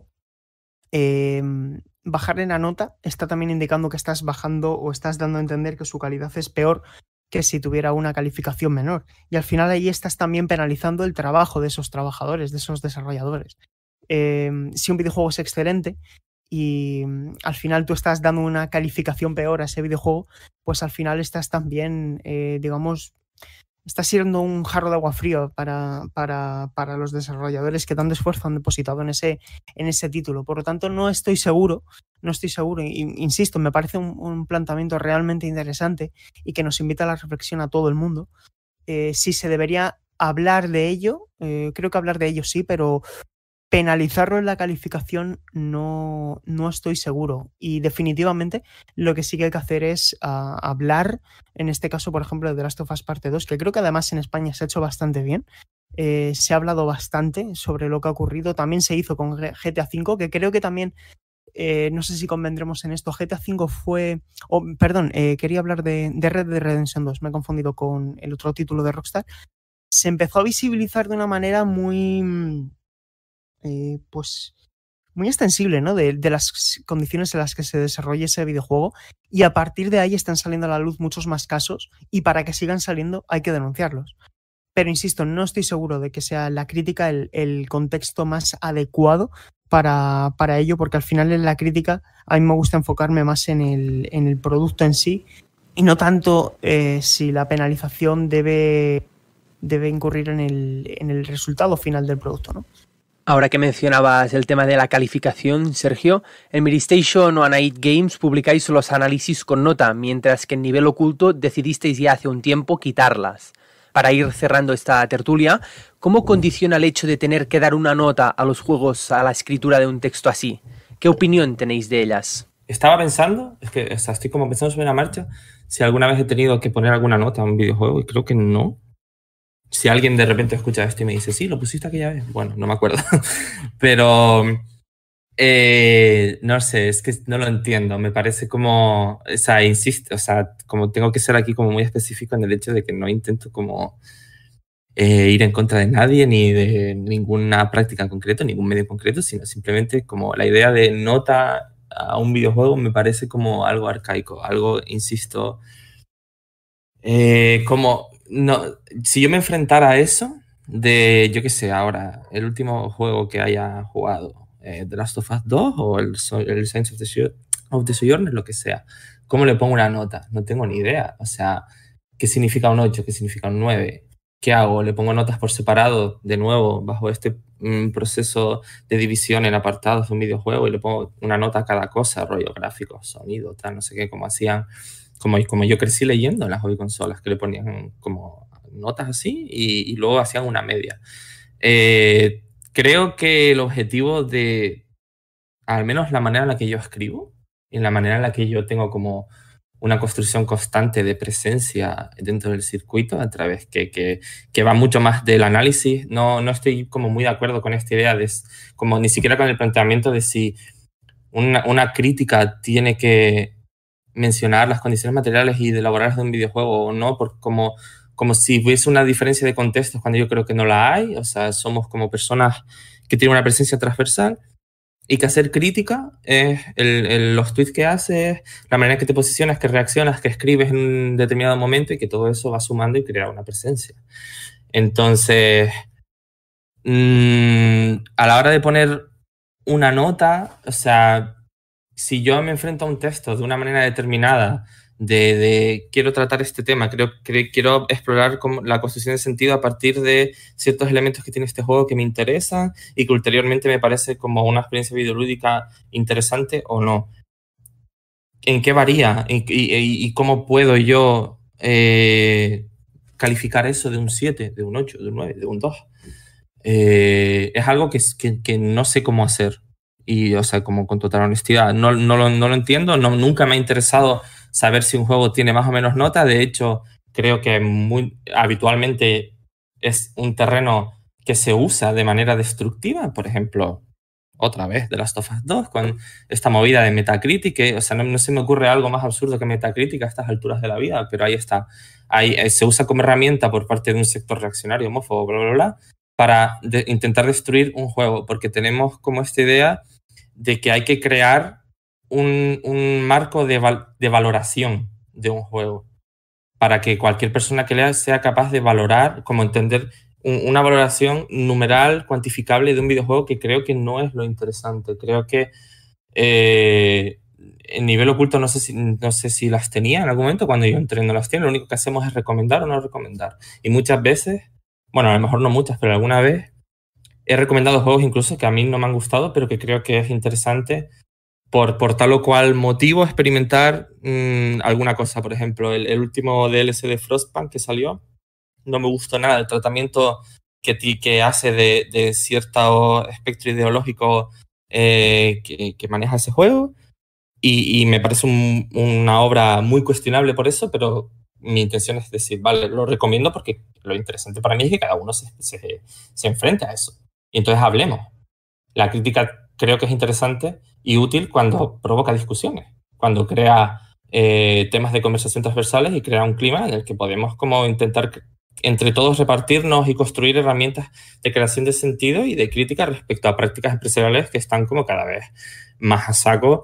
bajarle la nota está también indicando que estás bajando o estás dando a entender que su calidad es peor que si tuviera una calificación menor. Y al final ahí estás también penalizando el trabajo de esos trabajadores, de esos desarrolladores. Si un videojuego es excelente y al final tú estás dando una calificación peor a ese videojuego, pues al final estás también, digamos, está siendo un jarro de agua frío para los desarrolladores que tanto esfuerzo han depositado en ese título. Por lo tanto, no estoy seguro, insisto, me parece un planteamiento realmente interesante y que nos invita a la reflexión a todo el mundo. Si se debería hablar de ello, creo que hablar de ello sí, pero penalizarlo en la calificación no estoy seguro. Y definitivamente lo que sí que hay que hacer es hablar, en este caso, por ejemplo, de The Last of Us Parte 2, que creo que además en España se ha hecho bastante bien. Se ha hablado bastante sobre lo que ha ocurrido. También se hizo con GTA V, que creo que también, no sé si convendremos en esto, GTA V fue... quería hablar de Red Dead Redemption 2, me he confundido con el otro título de Rockstar. Se empezó a visibilizar de una manera muy... pues muy extensible, ¿no? De las condiciones en las que se desarrolla ese videojuego, y a partir de ahí están saliendo a la luz muchos más casos, y para que sigan saliendo hay que denunciarlos. Pero insisto, no estoy seguro de que sea la crítica el contexto más adecuado para ello, porque al final en la crítica a mí me gusta enfocarme más en el producto en sí y no tanto si la penalización debe incurrir en el resultado final del producto, ¿no? Ahora que mencionabas el tema de la calificación, Sergio, en Miristation o Anait Games publicáis los análisis con nota, mientras que en Nivel Oculto decidisteis ya hace un tiempo quitarlas. Para ir cerrando esta tertulia, ¿cómo condiciona el hecho de tener que dar una nota a los juegos a la escritura de un texto así? ¿Qué opinión tenéis de ellas? Estaba pensando, estoy como pensando sobre la marcha, si alguna vez he tenido que poner alguna nota a un videojuego, y creo que no. Si alguien de repente escucha esto y me dice, sí, lo pusiste aquella vez. Bueno, no me acuerdo. Pero, no sé, es que no lo entiendo. Me parece como, insisto, como tengo que ser aquí como muy específico en el hecho de que no intento como ir en contra de nadie ni de ninguna práctica en concreto, ningún medio en concreto, sino simplemente como la idea de nota a un videojuego me parece como algo arcaico, algo, insisto, como... No, si yo me enfrentara a eso, yo qué sé, ahora, el último juego que haya jugado, The Last of Us 2 o el Saints of the Sojourner, lo que sea, ¿cómo le pongo una nota? No tengo ni idea. O sea, ¿qué significa un 8? ¿Qué significa un 9? ¿Qué hago? ¿Le pongo notas por separado, de nuevo, bajo este proceso de división en apartados de un videojuego y le pongo una nota a cada cosa, rollo gráfico, sonido, tal, no sé qué, como hacían, como yo crecí leyendo en las hobby consolas, que le ponían como notas así y luego hacían una media. Creo que el objetivo de, al menos la manera en la que yo escribo, y en la manera en la que yo tengo como una construcción constante de presencia dentro del circuito, a través que va mucho más del análisis. No estoy como muy de acuerdo con esta idea, como ni siquiera con el planteamiento de si una crítica tiene que mencionar las condiciones materiales y de laborales de un videojuego o no, porque como si hubiese una diferencia de contextos cuando yo creo que no la hay. O sea, somos como personas que tienen una presencia transversal y que hacer crítica es los tweets que haces, la manera en que te posicionas, que reaccionas, que escribes en un determinado momento y que todo eso va sumando y crea una presencia. Entonces, a la hora de poner una nota, o sea, si yo me enfrento a un texto de una manera determinada, de quiero tratar este tema, quiero explorar la construcción de sentido a partir de ciertos elementos que tiene este juego que me interesan y que ulteriormente me parece como una experiencia videolúdica interesante o no. ¿En qué varía? ¿Y cómo puedo yo calificar eso de un 7, de un 8, de un 9, de un 2? Es algo que no sé cómo hacer. Y, o sea, como con total honestidad, no lo entiendo, nunca me ha interesado saber si un juego tiene más o menos nota. De hecho, creo que muy habitualmente es un terreno que se usa de manera destructiva. Por ejemplo, otra vez, The Last of Us 2, con esta movida de Metacritic, o sea, no se me ocurre algo más absurdo que Metacritic a estas alturas de la vida, pero ahí está. Ahí se usa como herramienta por parte de un sector reaccionario, homófobo, bla, bla, bla, para intentar destruir un juego, porque tenemos como esta idea de que hay que crear un marco de valoración de un juego para que cualquier persona que lea sea capaz de valorar, como entender una valoración numeral, cuantificable de un videojuego, que creo que no es lo interesante. Creo que en nivel oculto no sé si las tenía en algún momento. Cuando yo entré no las tiene. Lo único que hacemos es recomendar o no recomendar. Y muchas veces, bueno, a lo mejor no muchas, pero alguna vez he recomendado juegos incluso que a mí no me han gustado, pero que creo que es interesante por tal o cual motivo experimentar alguna cosa. Por ejemplo, el último DLC de Frostpunk que salió, no me gustó nada el tratamiento que hace de cierto espectro ideológico que maneja ese juego, y me parece una obra muy cuestionable por eso, pero mi intención es decir, vale, lo recomiendo porque lo interesante para mí es que cada uno se enfrente a eso. Y entonces hablemos. La crítica creo que es interesante y útil cuando provoca discusiones, cuando crea temas de conversación transversales y crea un clima en el que podemos como intentar entre todos repartirnos y construir herramientas de creación de sentido y de crítica respecto a prácticas empresariales que están como cada vez más a saco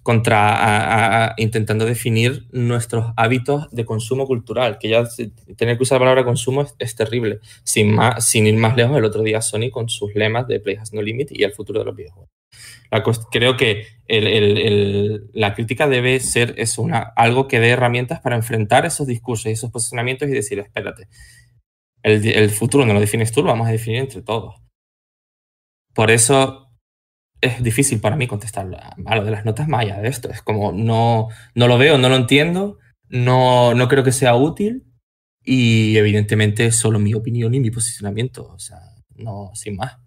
intentando definir nuestros hábitos de consumo cultural, que ya tener que usar la palabra consumo es terrible. Sin ir más lejos, el otro día Sony con sus lemas de Play Has No Limit y el futuro de los videojuegos. Creo que la crítica debe ser algo que dé herramientas para enfrentar esos discursos y esos posicionamientos y decir, espérate, el futuro no lo defines tú, lo vamos a definir entre todos. Por eso es difícil para mí contestar a lo de las notas más allá de esto. Es como no lo veo, no lo entiendo, no creo que sea útil y evidentemente es solo mi opinión y mi posicionamiento. O sea, no, sin más.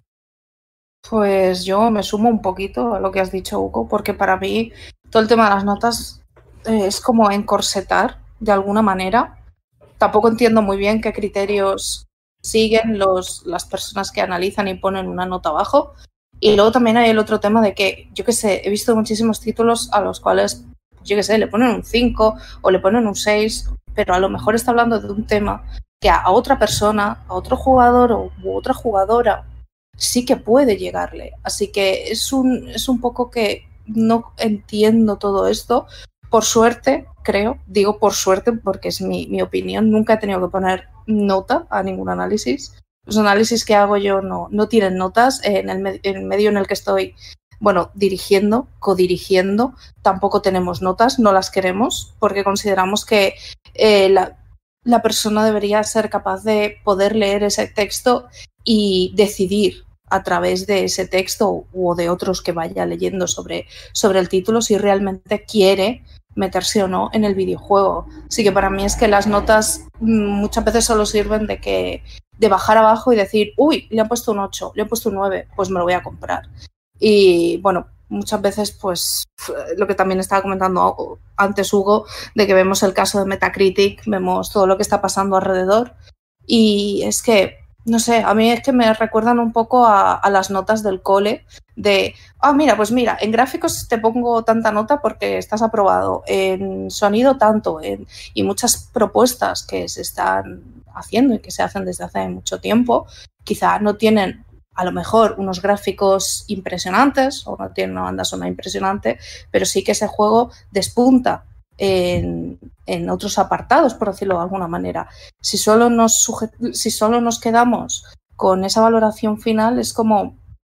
Pues yo me sumo un poquito a lo que has dicho, Hugo, porque para mí todo el tema de las notas es como encorsetar de alguna manera. Tampoco entiendo muy bien qué criterios siguen las personas que analizan y ponen una nota abajo. Y luego también hay el otro tema de que, yo qué sé, he visto muchísimos títulos a los cuales, yo qué sé, le ponen un 5 o le ponen un 6, pero a lo mejor está hablando de un tema que a otra persona, a otro jugador u otra jugadora, sí que puede llegarle. Así que es un poco que no entiendo todo esto. Por suerte, creo, digo por suerte porque es mi opinión, nunca he tenido que poner nota a ningún análisis. Los análisis que hago yo no tienen notas. En el medio en el que estoy, bueno, dirigiendo, codirigiendo, tampoco tenemos notas, no las queremos, porque consideramos que la persona debería ser capaz de poder leer ese texto y decidir a través de ese texto o de otros que vaya leyendo sobre el título si realmente quiere meterse o no en el videojuego. Así que para mí es que las notas muchas veces solo sirven de bajar abajo y decir, uy, le han puesto un 8, le han puesto un 9, pues me lo voy a comprar. Y bueno, muchas veces, pues lo que también estaba comentando antes Hugo, de que vemos el caso de Metacritic, vemos todo lo que está pasando alrededor y es que, no sé, a mí es que me recuerdan un poco a las notas del cole de, mira, pues mira, en gráficos te pongo tanta nota porque estás aprobado, en sonido tanto, y muchas propuestas que se están haciendo y que se hacen desde hace mucho tiempo, quizá no tienen a lo mejor unos gráficos impresionantes o no tiene una banda sonora impresionante, pero sí que ese juego despunta en otros apartados, por decirlo de alguna manera. Si solo nos quedamos con esa valoración final, es como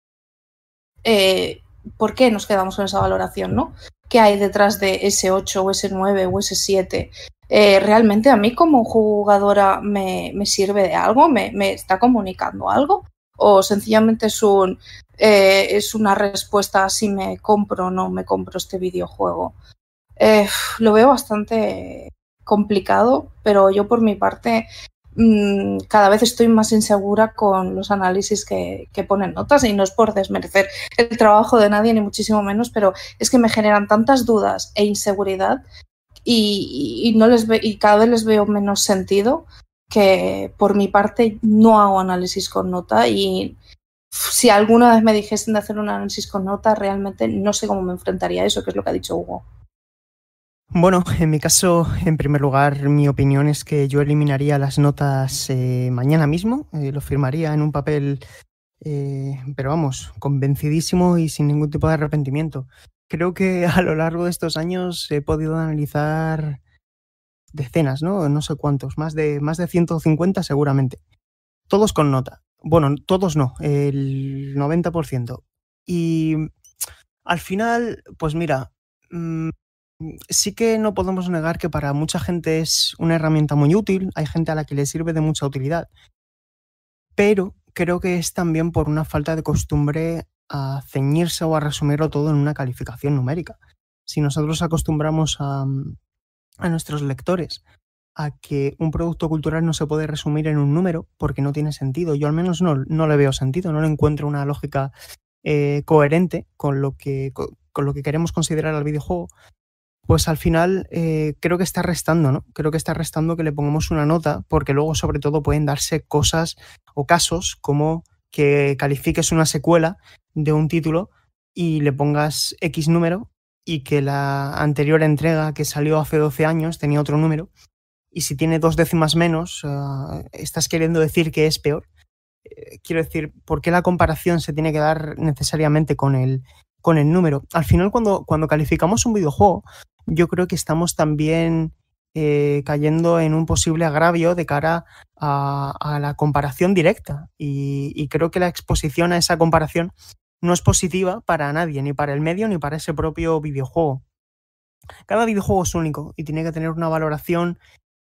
¿por qué nos quedamos con esa valoración, no? ¿Qué hay detrás de ese 8 o ese 9 o ese 7? ¿Realmente a mí como jugadora me sirve de algo? ¿Me está comunicando algo? ¿O sencillamente es una respuesta a si me compro o no me compro este videojuego? Lo veo bastante complicado, pero yo por mi parte cada vez estoy más insegura con los análisis que ponen notas, y no es por desmerecer el trabajo de nadie ni muchísimo menos, pero es que me generan tantas dudas e inseguridad y cada vez les veo menos sentido, que por mi parte no hago análisis con nota, y si alguna vez me dijesen de hacer un análisis con nota, realmente no sé cómo me enfrentaría a eso, que es lo que ha dicho Hugo. Bueno, en mi caso, en primer lugar, mi opinión es que yo eliminaría las notas mañana mismo, lo firmaría en un papel, pero vamos, convencidísimo y sin ningún tipo de arrepentimiento. Creo que a lo largo de estos años he podido analizar decenas, ¿no? No sé cuántos, más de 150 seguramente. Todos con nota. Bueno, todos no, el 90%. Y al final, pues mira, sí que no podemos negar que para mucha gente es una herramienta muy útil, hay gente a la que le sirve de mucha utilidad, pero creo que es también por una falta de costumbre a ceñirse o a resumirlo todo en una calificación numérica. Si nosotros acostumbramos a nuestros lectores a que un producto cultural no se puede resumir en un número porque no tiene sentido, yo al menos no le veo sentido, no le encuentro una lógica coherente con lo que queremos considerar al videojuego, pues al final creo que está restando, ¿no? Creo que está restando que le pongamos una nota, porque luego sobre todo pueden darse cosas o casos como que califiques una secuela de un título y le pongas X número y que la anterior entrega que salió hace 12 años tenía otro número, y si tiene 2 décimas menos, estás queriendo decir que es peor. Quiero decir, ¿por qué la comparación se tiene que dar necesariamente con el número? Al final, cuando calificamos un videojuego, yo creo que estamos también cayendo en un posible agravio de cara a la comparación directa, y creo que la exposición a esa comparación no es positiva para nadie, ni para el medio ni para ese propio videojuego. Cada videojuego es único y tiene que tener una valoración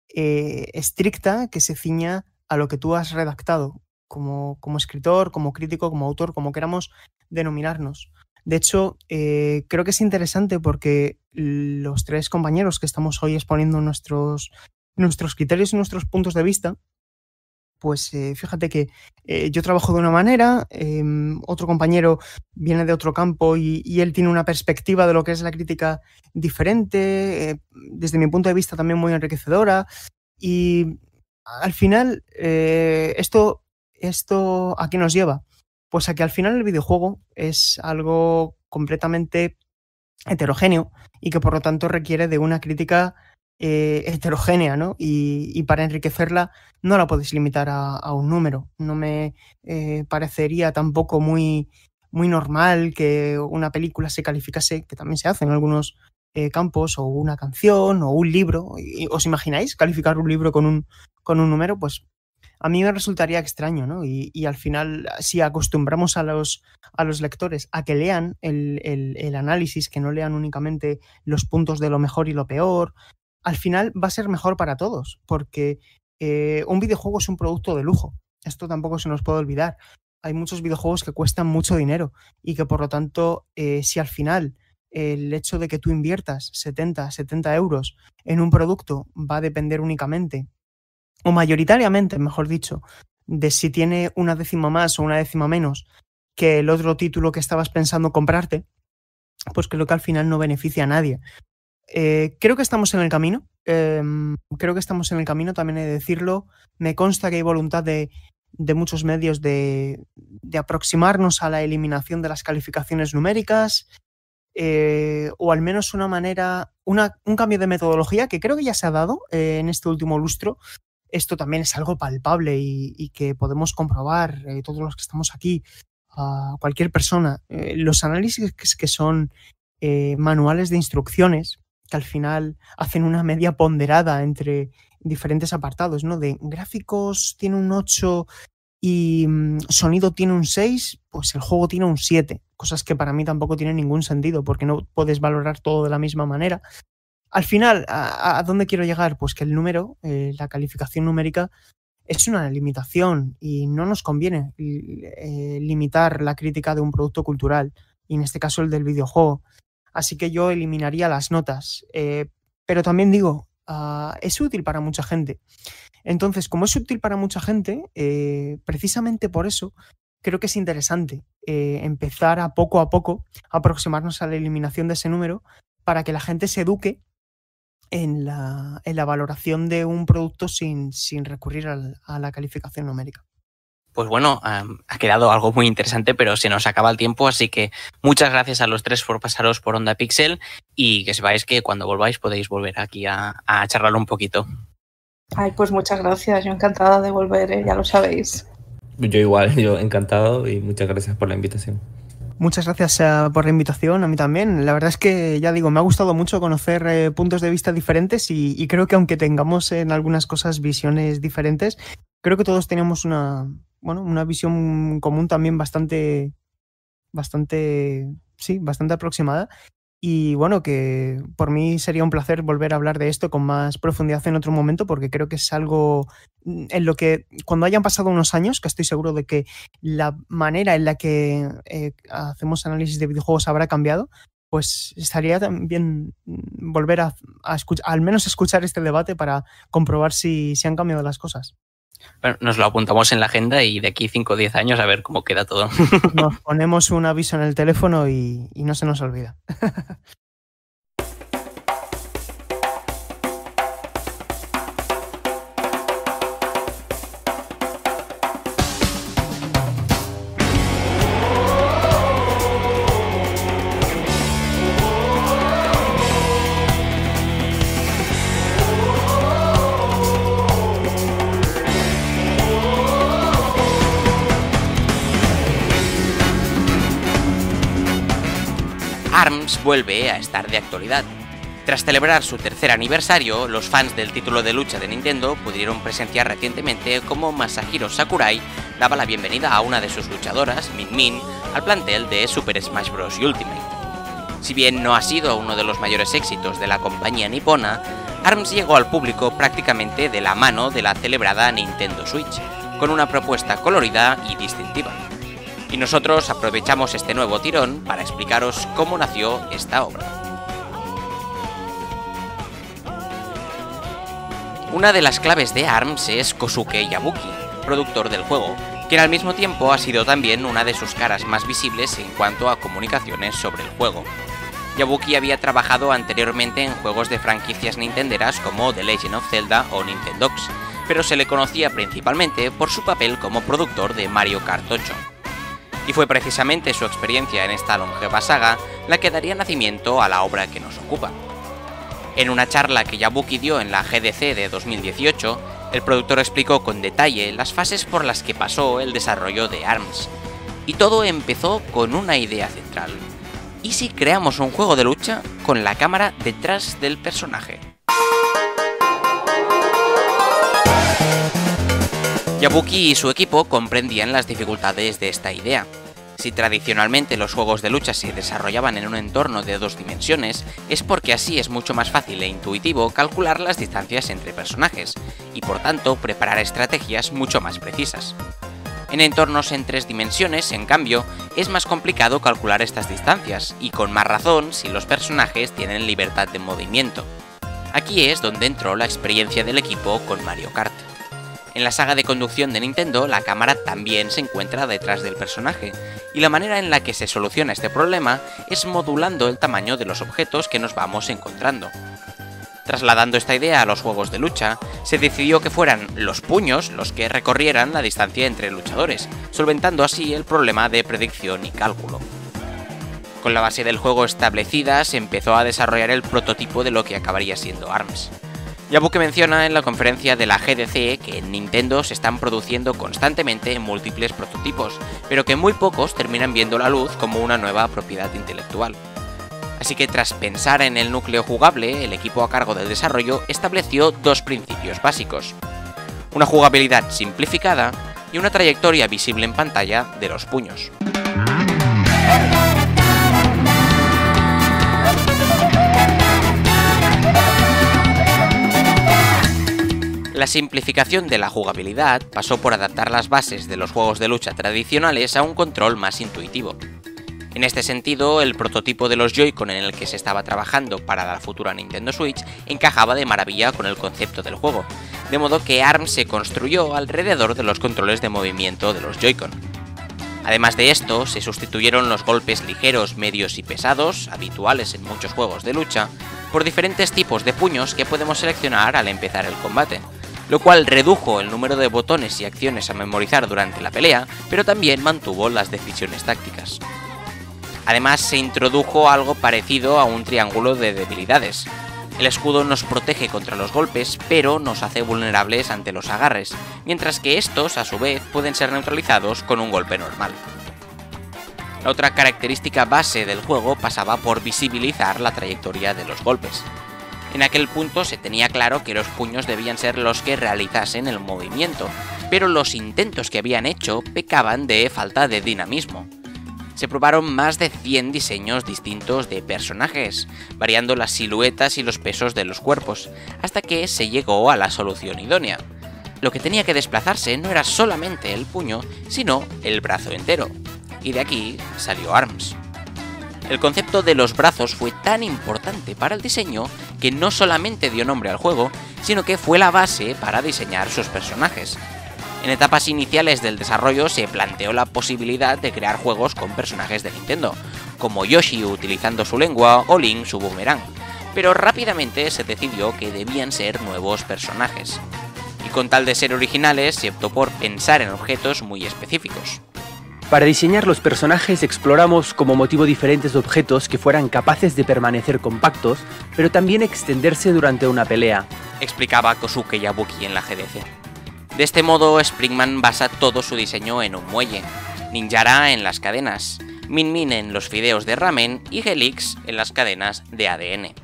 estricta que se ciña a lo que tú has redactado como escritor, como crítico, como autor, como queramos denominarnos. De hecho, creo que es interesante porque los tres compañeros que estamos hoy exponiendo nuestros criterios y nuestros puntos de vista, pues fíjate que yo trabajo de una manera, otro compañero viene de otro campo y él tiene una perspectiva de lo que es la crítica diferente, desde mi punto de vista también muy enriquecedora, y al final ¿esto a qué nos lleva? Pues a que al final el videojuego es algo completamente heterogéneo y que por lo tanto requiere de una crítica heterogénea, ¿no? Y para enriquecerla no la puedes limitar a un número. No me parecería tampoco muy, muy normal que una película se calificase, que también se hace en algunos campos, o una canción o un libro. ¿Os imagináis calificar un libro con un número? Pues a mí me resultaría extraño, ¿no? Y al final, si acostumbramos a los lectores a que lean el análisis, que no lean únicamente los puntos de lo mejor y lo peor, al final va a ser mejor para todos, porque un videojuego es un producto de lujo. Esto tampoco se nos puede olvidar. Hay muchos videojuegos que cuestan mucho dinero y que por lo tanto, si al final el hecho de que tú inviertas 70 euros en un producto va a depender únicamente, o mayoritariamente, mejor dicho, de si tiene una décima más o una décima menos que el otro título que estabas pensando comprarte, pues creo que al final no beneficia a nadie. Creo que estamos en el camino. También he de decirlo. Me consta que hay voluntad de muchos medios de aproximarnos a la eliminación de las calificaciones numéricas, o al menos un cambio de metodología que creo que ya se ha dado en este último lustro. Esto también es algo palpable y que podemos comprobar todos los que estamos aquí, a cualquier persona. Los análisis que son manuales de instrucciones, que al final hacen una media ponderada entre diferentes apartados, ¿no? De gráficos tiene un 8 y sonido tiene un 6, pues el juego tiene un 7. Cosas que para mí tampoco tienen ningún sentido, porque no puedes valorar todo de la misma manera. Al final, ¿a dónde quiero llegar? Pues que el número, la calificación numérica, es una limitación y no nos conviene limitar la crítica de un producto cultural, y en este caso el del videojuego. Así que yo eliminaría las notas. Pero también digo, es útil para mucha gente. Entonces, como es útil para mucha gente, precisamente por eso creo que es interesante empezar a poco aproximarnos a la eliminación de ese número, para que la gente se eduque en la valoración de un producto sin recurrir a la calificación numérica. Pues bueno, ha quedado algo muy interesante, pero se nos acaba el tiempo, así que muchas gracias a los tres por pasaros por Onda Pixel, y que sepáis que cuando volváis podéis volver aquí a charlar un poquito. Ay, pues muchas gracias, yo encantada de volver, ya lo sabéis. Yo igual, yo encantado, y muchas gracias por la invitación. Muchas gracias por la invitación, a mí también. La verdad es que, ya digo, me ha gustado mucho conocer puntos de vista diferentes y creo que aunque tengamos en algunas cosas visiones diferentes, creo que todos tenemos una visión común también bastante aproximada. Y bueno, que por mí sería un placer volver a hablar de esto con más profundidad en otro momento, porque creo que es algo en lo que, cuando hayan pasado unos años, que estoy seguro de que la manera en la que hacemos análisis de videojuegos habrá cambiado, pues estaría también volver a escuchar, al menos escuchar este debate para comprobar si han cambiado las cosas. Bueno, nos lo apuntamos en la agenda y de aquí 5 o 10 años a ver cómo queda todo. Nos ponemos un aviso en el teléfono y no se nos olvida. ARMS vuelve a estar de actualidad. Tras celebrar su tercer aniversario, los fans del título de lucha de Nintendo pudieron presenciar recientemente cómo Masahiro Sakurai daba la bienvenida a una de sus luchadoras, Min Min, al plantel de Super Smash Bros. Ultimate. Si bien no ha sido uno de los mayores éxitos de la compañía nipona, ARMS llegó al público prácticamente de la mano de la celebrada Nintendo Switch, con una propuesta colorida y distintiva. Y nosotros aprovechamos este nuevo tirón para explicaros cómo nació esta obra. Una de las claves de ARMS es Kosuke Yabuki, productor del juego, quien al mismo tiempo ha sido también una de sus caras más visibles en cuanto a comunicaciones sobre el juego. Yabuki había trabajado anteriormente en juegos de franquicias nintenderas como The Legend of Zelda o Nintendogs, pero se le conocía principalmente por su papel como productor de Mario Kart 8. Y fue precisamente su experiencia en esta longeva saga la que daría nacimiento a la obra que nos ocupa. En una charla que Yabuki dio en la GDC de 2018, el productor explicó con detalle las fases por las que pasó el desarrollo de ARMS. Y todo empezó con una idea central. ¿Y si creamos un juego de lucha con la cámara detrás del personaje? Yabuki y su equipo comprendían las dificultades de esta idea. Si tradicionalmente los juegos de lucha se desarrollaban en un entorno de 2 dimensiones, es porque así es mucho más fácil e intuitivo calcular las distancias entre personajes, y por tanto preparar estrategias mucho más precisas. En entornos en 3 dimensiones, en cambio, es más complicado calcular estas distancias, y con más razón si los personajes tienen libertad de movimiento. Aquí es donde entró la experiencia del equipo con Mario Kart. En la saga de conducción de Nintendo, la cámara también se encuentra detrás del personaje, y la manera en la que se soluciona este problema es modulando el tamaño de los objetos que nos vamos encontrando. Trasladando esta idea a los juegos de lucha, se decidió que fueran los puños los que recorrieran la distancia entre luchadores, solventando así el problema de predicción y cálculo. Con la base del juego establecida, se empezó a desarrollar el prototipo de lo que acabaría siendo ARMS. Yabuki menciona en la conferencia de la GDC que en Nintendo se están produciendo constantemente múltiples prototipos, pero que muy pocos terminan viendo la luz como una nueva propiedad intelectual. Así que tras pensar en el núcleo jugable, el equipo a cargo del desarrollo estableció 2 principios básicos: una jugabilidad simplificada y una trayectoria visible en pantalla de los puños. La simplificación de la jugabilidad pasó por adaptar las bases de los juegos de lucha tradicionales a un control más intuitivo. En este sentido, el prototipo de los Joy-Con en el que se estaba trabajando para la futura Nintendo Switch encajaba de maravilla con el concepto del juego, de modo que ARMS se construyó alrededor de los controles de movimiento de los Joy-Con. Además de esto, se sustituyeron los golpes ligeros, medios y pesados, habituales en muchos juegos de lucha, por diferentes tipos de puños que podemos seleccionar al empezar el combate, lo cual redujo el número de botones y acciones a memorizar durante la pelea, pero también mantuvo las decisiones tácticas. Además, se introdujo algo parecido a un triángulo de debilidades. El escudo nos protege contra los golpes, pero nos hace vulnerables ante los agarres, mientras que estos, a su vez, pueden ser neutralizados con un golpe normal. La otra característica base del juego pasaba por visibilizar la trayectoria de los golpes. En aquel punto se tenía claro que los puños debían ser los que realizasen el movimiento, pero los intentos que habían hecho pecaban de falta de dinamismo. Se probaron más de 100 diseños distintos de personajes, variando las siluetas y los pesos de los cuerpos, hasta que se llegó a la solución idónea. Lo que tenía que desplazarse no era solamente el puño, sino el brazo entero, y de aquí salió ARMS. El concepto de los brazos fue tan importante para el diseño que no solamente dio nombre al juego, sino que fue la base para diseñar sus personajes. En etapas iniciales del desarrollo se planteó la posibilidad de crear juegos con personajes de Nintendo, como Yoshi utilizando su lengua o Link su boomerang, pero rápidamente se decidió que debían ser nuevos personajes. Y con tal de ser originales, se optó por pensar en objetos muy específicos. Para diseñar los personajes exploramos como motivo diferentes objetos que fueran capaces de permanecer compactos, pero también extenderse durante una pelea, explicaba Kosuke Yabuki en la GDC. De este modo, Springman basa todo su diseño en un muelle, Ninjara en las cadenas, Min Min en los fideos de ramen y Helix en las cadenas de ADN.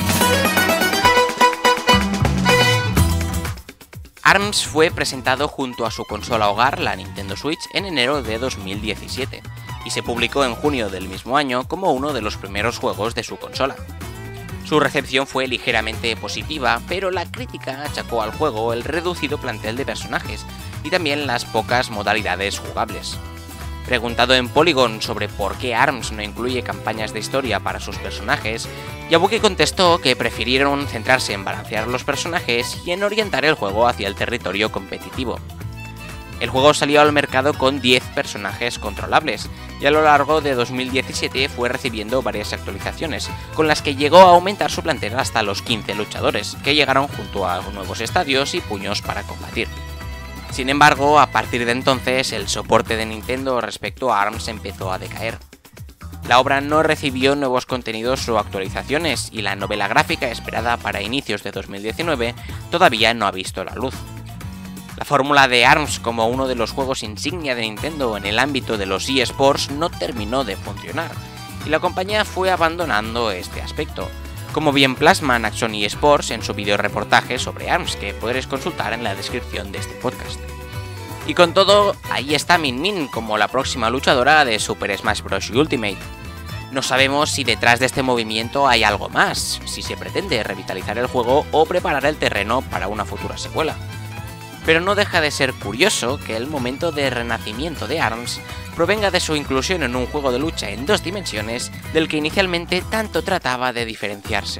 ARMS fue presentado junto a su consola hogar, la Nintendo Switch, en enero de 2017, y se publicó en junio del mismo año como uno de los primeros juegos de su consola. Su recepción fue ligeramente positiva, pero la crítica achacó al juego el reducido plantel de personajes y también las pocas modalidades jugables. Preguntado en Polygon sobre por qué ARMS no incluye campañas de historia para sus personajes, Yabuki contestó que prefirieron centrarse en balancear los personajes y en orientar el juego hacia el territorio competitivo. El juego salió al mercado con 10 personajes controlables, y a lo largo de 2017 fue recibiendo varias actualizaciones, con las que llegó a aumentar su plantel hasta los 15 luchadores, que llegaron junto a nuevos estadios y puños para combatir. Sin embargo, a partir de entonces, el soporte de Nintendo respecto a ARMS empezó a decaer. La obra no recibió nuevos contenidos o actualizaciones, y la novela gráfica esperada para inicios de 2019 todavía no ha visto la luz. La fórmula de ARMS como uno de los juegos insignia de Nintendo en el ámbito de los eSports no terminó de funcionar, y la compañía fue abandonando este aspecto, como bien plasma Naxon eSports en su video reportaje sobre ARMS, que podréis consultar en la descripción de este podcast. Y con todo, ahí está Min Min como la próxima luchadora de Super Smash Bros. Ultimate. No sabemos si detrás de este movimiento hay algo más, si se pretende revitalizar el juego o preparar el terreno para una futura secuela. Pero no deja de ser curioso que el momento de renacimiento de ARMS provenga de su inclusión en un juego de lucha en 2 dimensiones del que inicialmente tanto trataba de diferenciarse.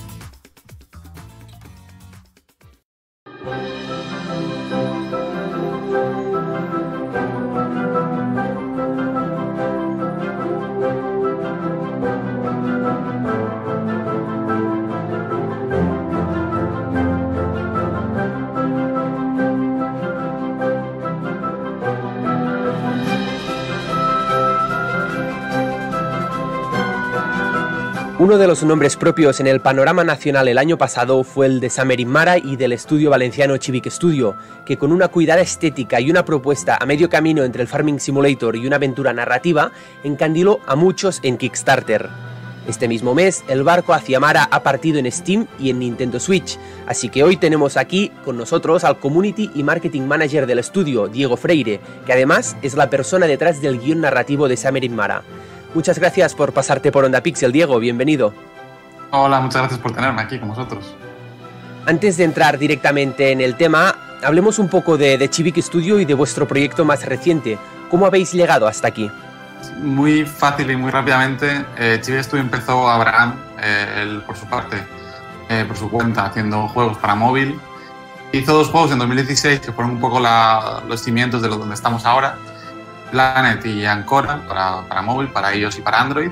Uno de los nombres propios en el panorama nacional el año pasado fue el de Summer Mara y del estudio valenciano Chivic Studio, que con una cuidada estética y una propuesta a medio camino entre el Farming Simulator y una aventura narrativa, encandiló a muchos en Kickstarter. Este mismo mes, el barco hacia Mara ha partido en Steam y en Nintendo Switch, así que hoy tenemos aquí con nosotros al Community y Marketing Manager del estudio, Diego Freire, que además es la persona detrás del guión narrativo de Summer Mara. Muchas gracias por pasarte por Onda Pixel, Diego, bienvenido. Hola, muchas gracias por tenerme aquí con vosotros. Antes de entrar directamente en el tema, hablemos un poco de Chivic Studio y de vuestro proyecto más reciente. ¿Cómo habéis llegado hasta aquí? Muy fácil y muy rápidamente. Chivic Studio empezó Abraham, él por su parte, por su cuenta, haciendo juegos para móvil. Hizo 2 juegos en 2016 que fueron un poco los cimientos de donde estamos ahora. Planet y Ancora para móvil, para iOS y para Android.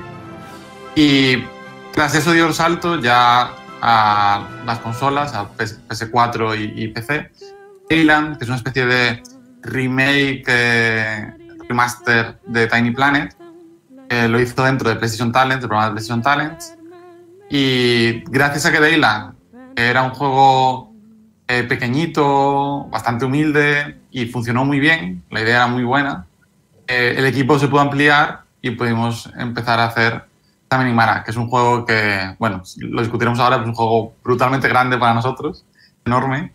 Y tras eso dio el salto ya a las consolas, a PS4 y PC. Dayland, que es una especie de remake, remaster de Tiny Planet, lo hizo dentro de PlayStation Talents, del programa de PlayStation Talents. Y gracias a que Dayland era un juego pequeñito, bastante humilde y funcionó muy bien, la idea era muy buena, el equipo se pudo ampliar y pudimos empezar a hacer Summer Mara, que es un juego que, bueno, lo discutiremos ahora, pero es un juego brutalmente grande para nosotros, enorme,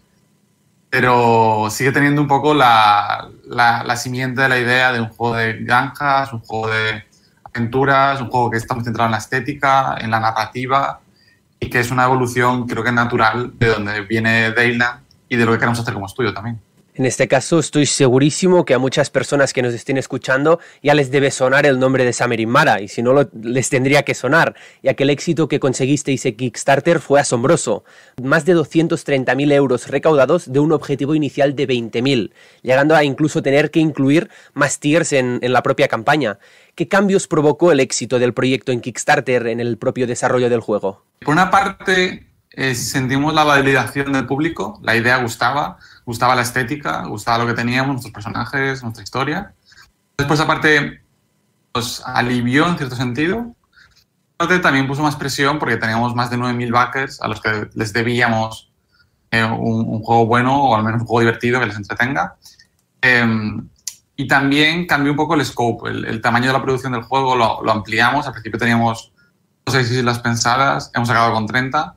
pero sigue teniendo un poco la simiente de la idea de un juego de granjas, un juego de aventuras, un juego que está muy centrado en la estética, en la narrativa y que es una evolución, creo que natural, de donde viene Dayland y de lo que queremos hacer como estudio también. En este caso estoy segurísimo que a muchas personas que nos estén escuchando ya les debe sonar el nombre de Summer Mara, y si no les tendría que sonar, ya que el éxito que conseguisteis en Kickstarter fue asombroso. Más de 230.000 euros recaudados de un objetivo inicial de 20.000, llegando a incluso tener que incluir más tiers en la propia campaña. ¿Qué cambios provocó el éxito del proyecto en Kickstarter en el propio desarrollo del juego? Por una parte, sentimos la validación del público, la idea gustaba la estética, gustaba lo que teníamos, nuestros personajes, nuestra historia. Después, aparte, nos alivió en cierto sentido. Aparte, también puso más presión porque teníamos más de 9.000 backers a los que les debíamos un juego bueno o al menos un juego divertido que les entretenga. Y también cambió un poco el scope, el tamaño de la producción del juego lo ampliamos. Al principio teníamos 6 islas pensadas, hemos acabado con 30.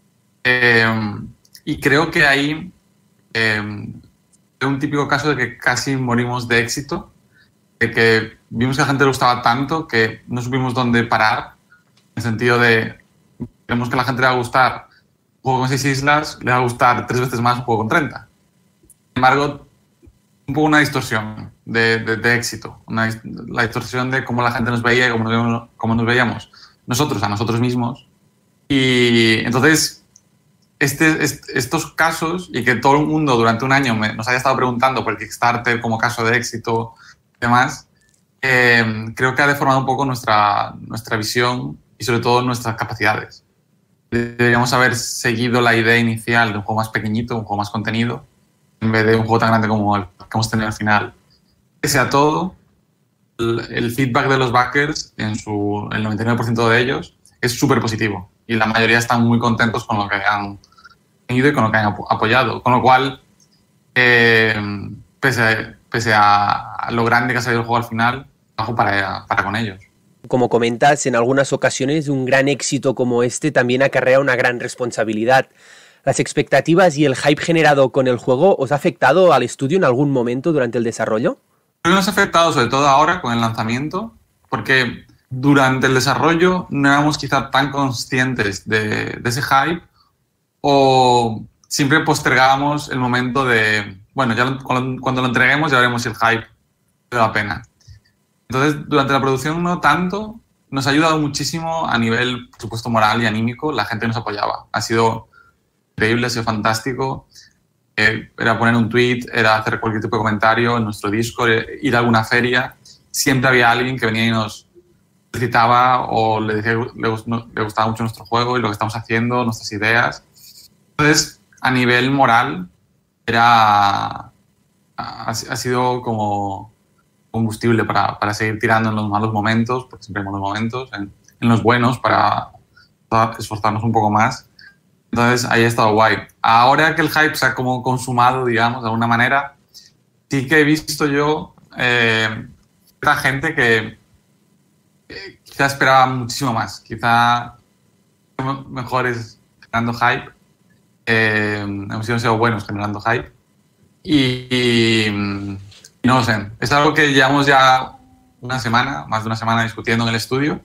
Y creo que ahí es un típico caso de que casi morimos de éxito, de que vimos que a la gente le gustaba tanto que no supimos dónde parar, en el sentido de queremos que a la gente le va a gustar un juego con 6 islas, le va a gustar 3 veces más un juego con 30. Sin embargo, un poco una distorsión de éxito, la distorsión de cómo la gente nos veía y cómo nos veíamos nosotros a nosotros mismos. Y entonces estos casos, y que todo el mundo durante un año nos haya estado preguntando por el Kickstarter como caso de éxito y demás, creo que ha deformado un poco nuestra visión y sobre todo nuestras capacidades. Deberíamos haber seguido la idea inicial de un juego más pequeñito, un juego más contenido, en vez de un juego tan grande como el que hemos tenido al final. Pese a todo, el feedback de los backers, el 99% de ellos, es súper positivo y la mayoría están muy contentos con lo que han tenido y con lo que han apoyado. Con lo cual, pese a lo grande que ha salido el juego al final, trabajo para con ellos. Como comentas, en algunas ocasiones un gran éxito como este también acarrea una gran responsabilidad. ¿Las expectativas y el hype generado con el juego os ha afectado al estudio en algún momento durante el desarrollo? Creo que nos ha afectado sobre todo ahora con el lanzamiento, porque durante el desarrollo no éramos quizá tan conscientes de ese hype o siempre postergábamos el momento de, bueno, ya cuando lo entreguemos ya veremos si el hype vale la pena. Entonces, durante la producción no tanto, nos ha ayudado muchísimo a nivel, por supuesto, moral y anímico, la gente nos apoyaba. Ha sido increíble, ha sido fantástico. Era poner un tweet, era hacer cualquier tipo de comentario en nuestro Discord, ir a alguna feria. Siempre había alguien que venía y nos felicitaba o le decía que le gustaba mucho nuestro juego y lo que estamos haciendo, nuestras ideas. Entonces, a nivel moral, ha sido como combustible para seguir tirando en los malos momentos, porque siempre hay malos momentos, en los buenos para esforzarnos un poco más. Entonces, ahí ha estado guay. Ahora que el hype se ha como consumado, digamos, de alguna manera, sí que he visto yo cierta gente que quizá esperaba muchísimo más. Quizá mejores generando hype. Hemos sido demasiado buenos generando hype. Y no lo sé. Es algo que llevamos ya una semana, más de una semana discutiendo en el estudio.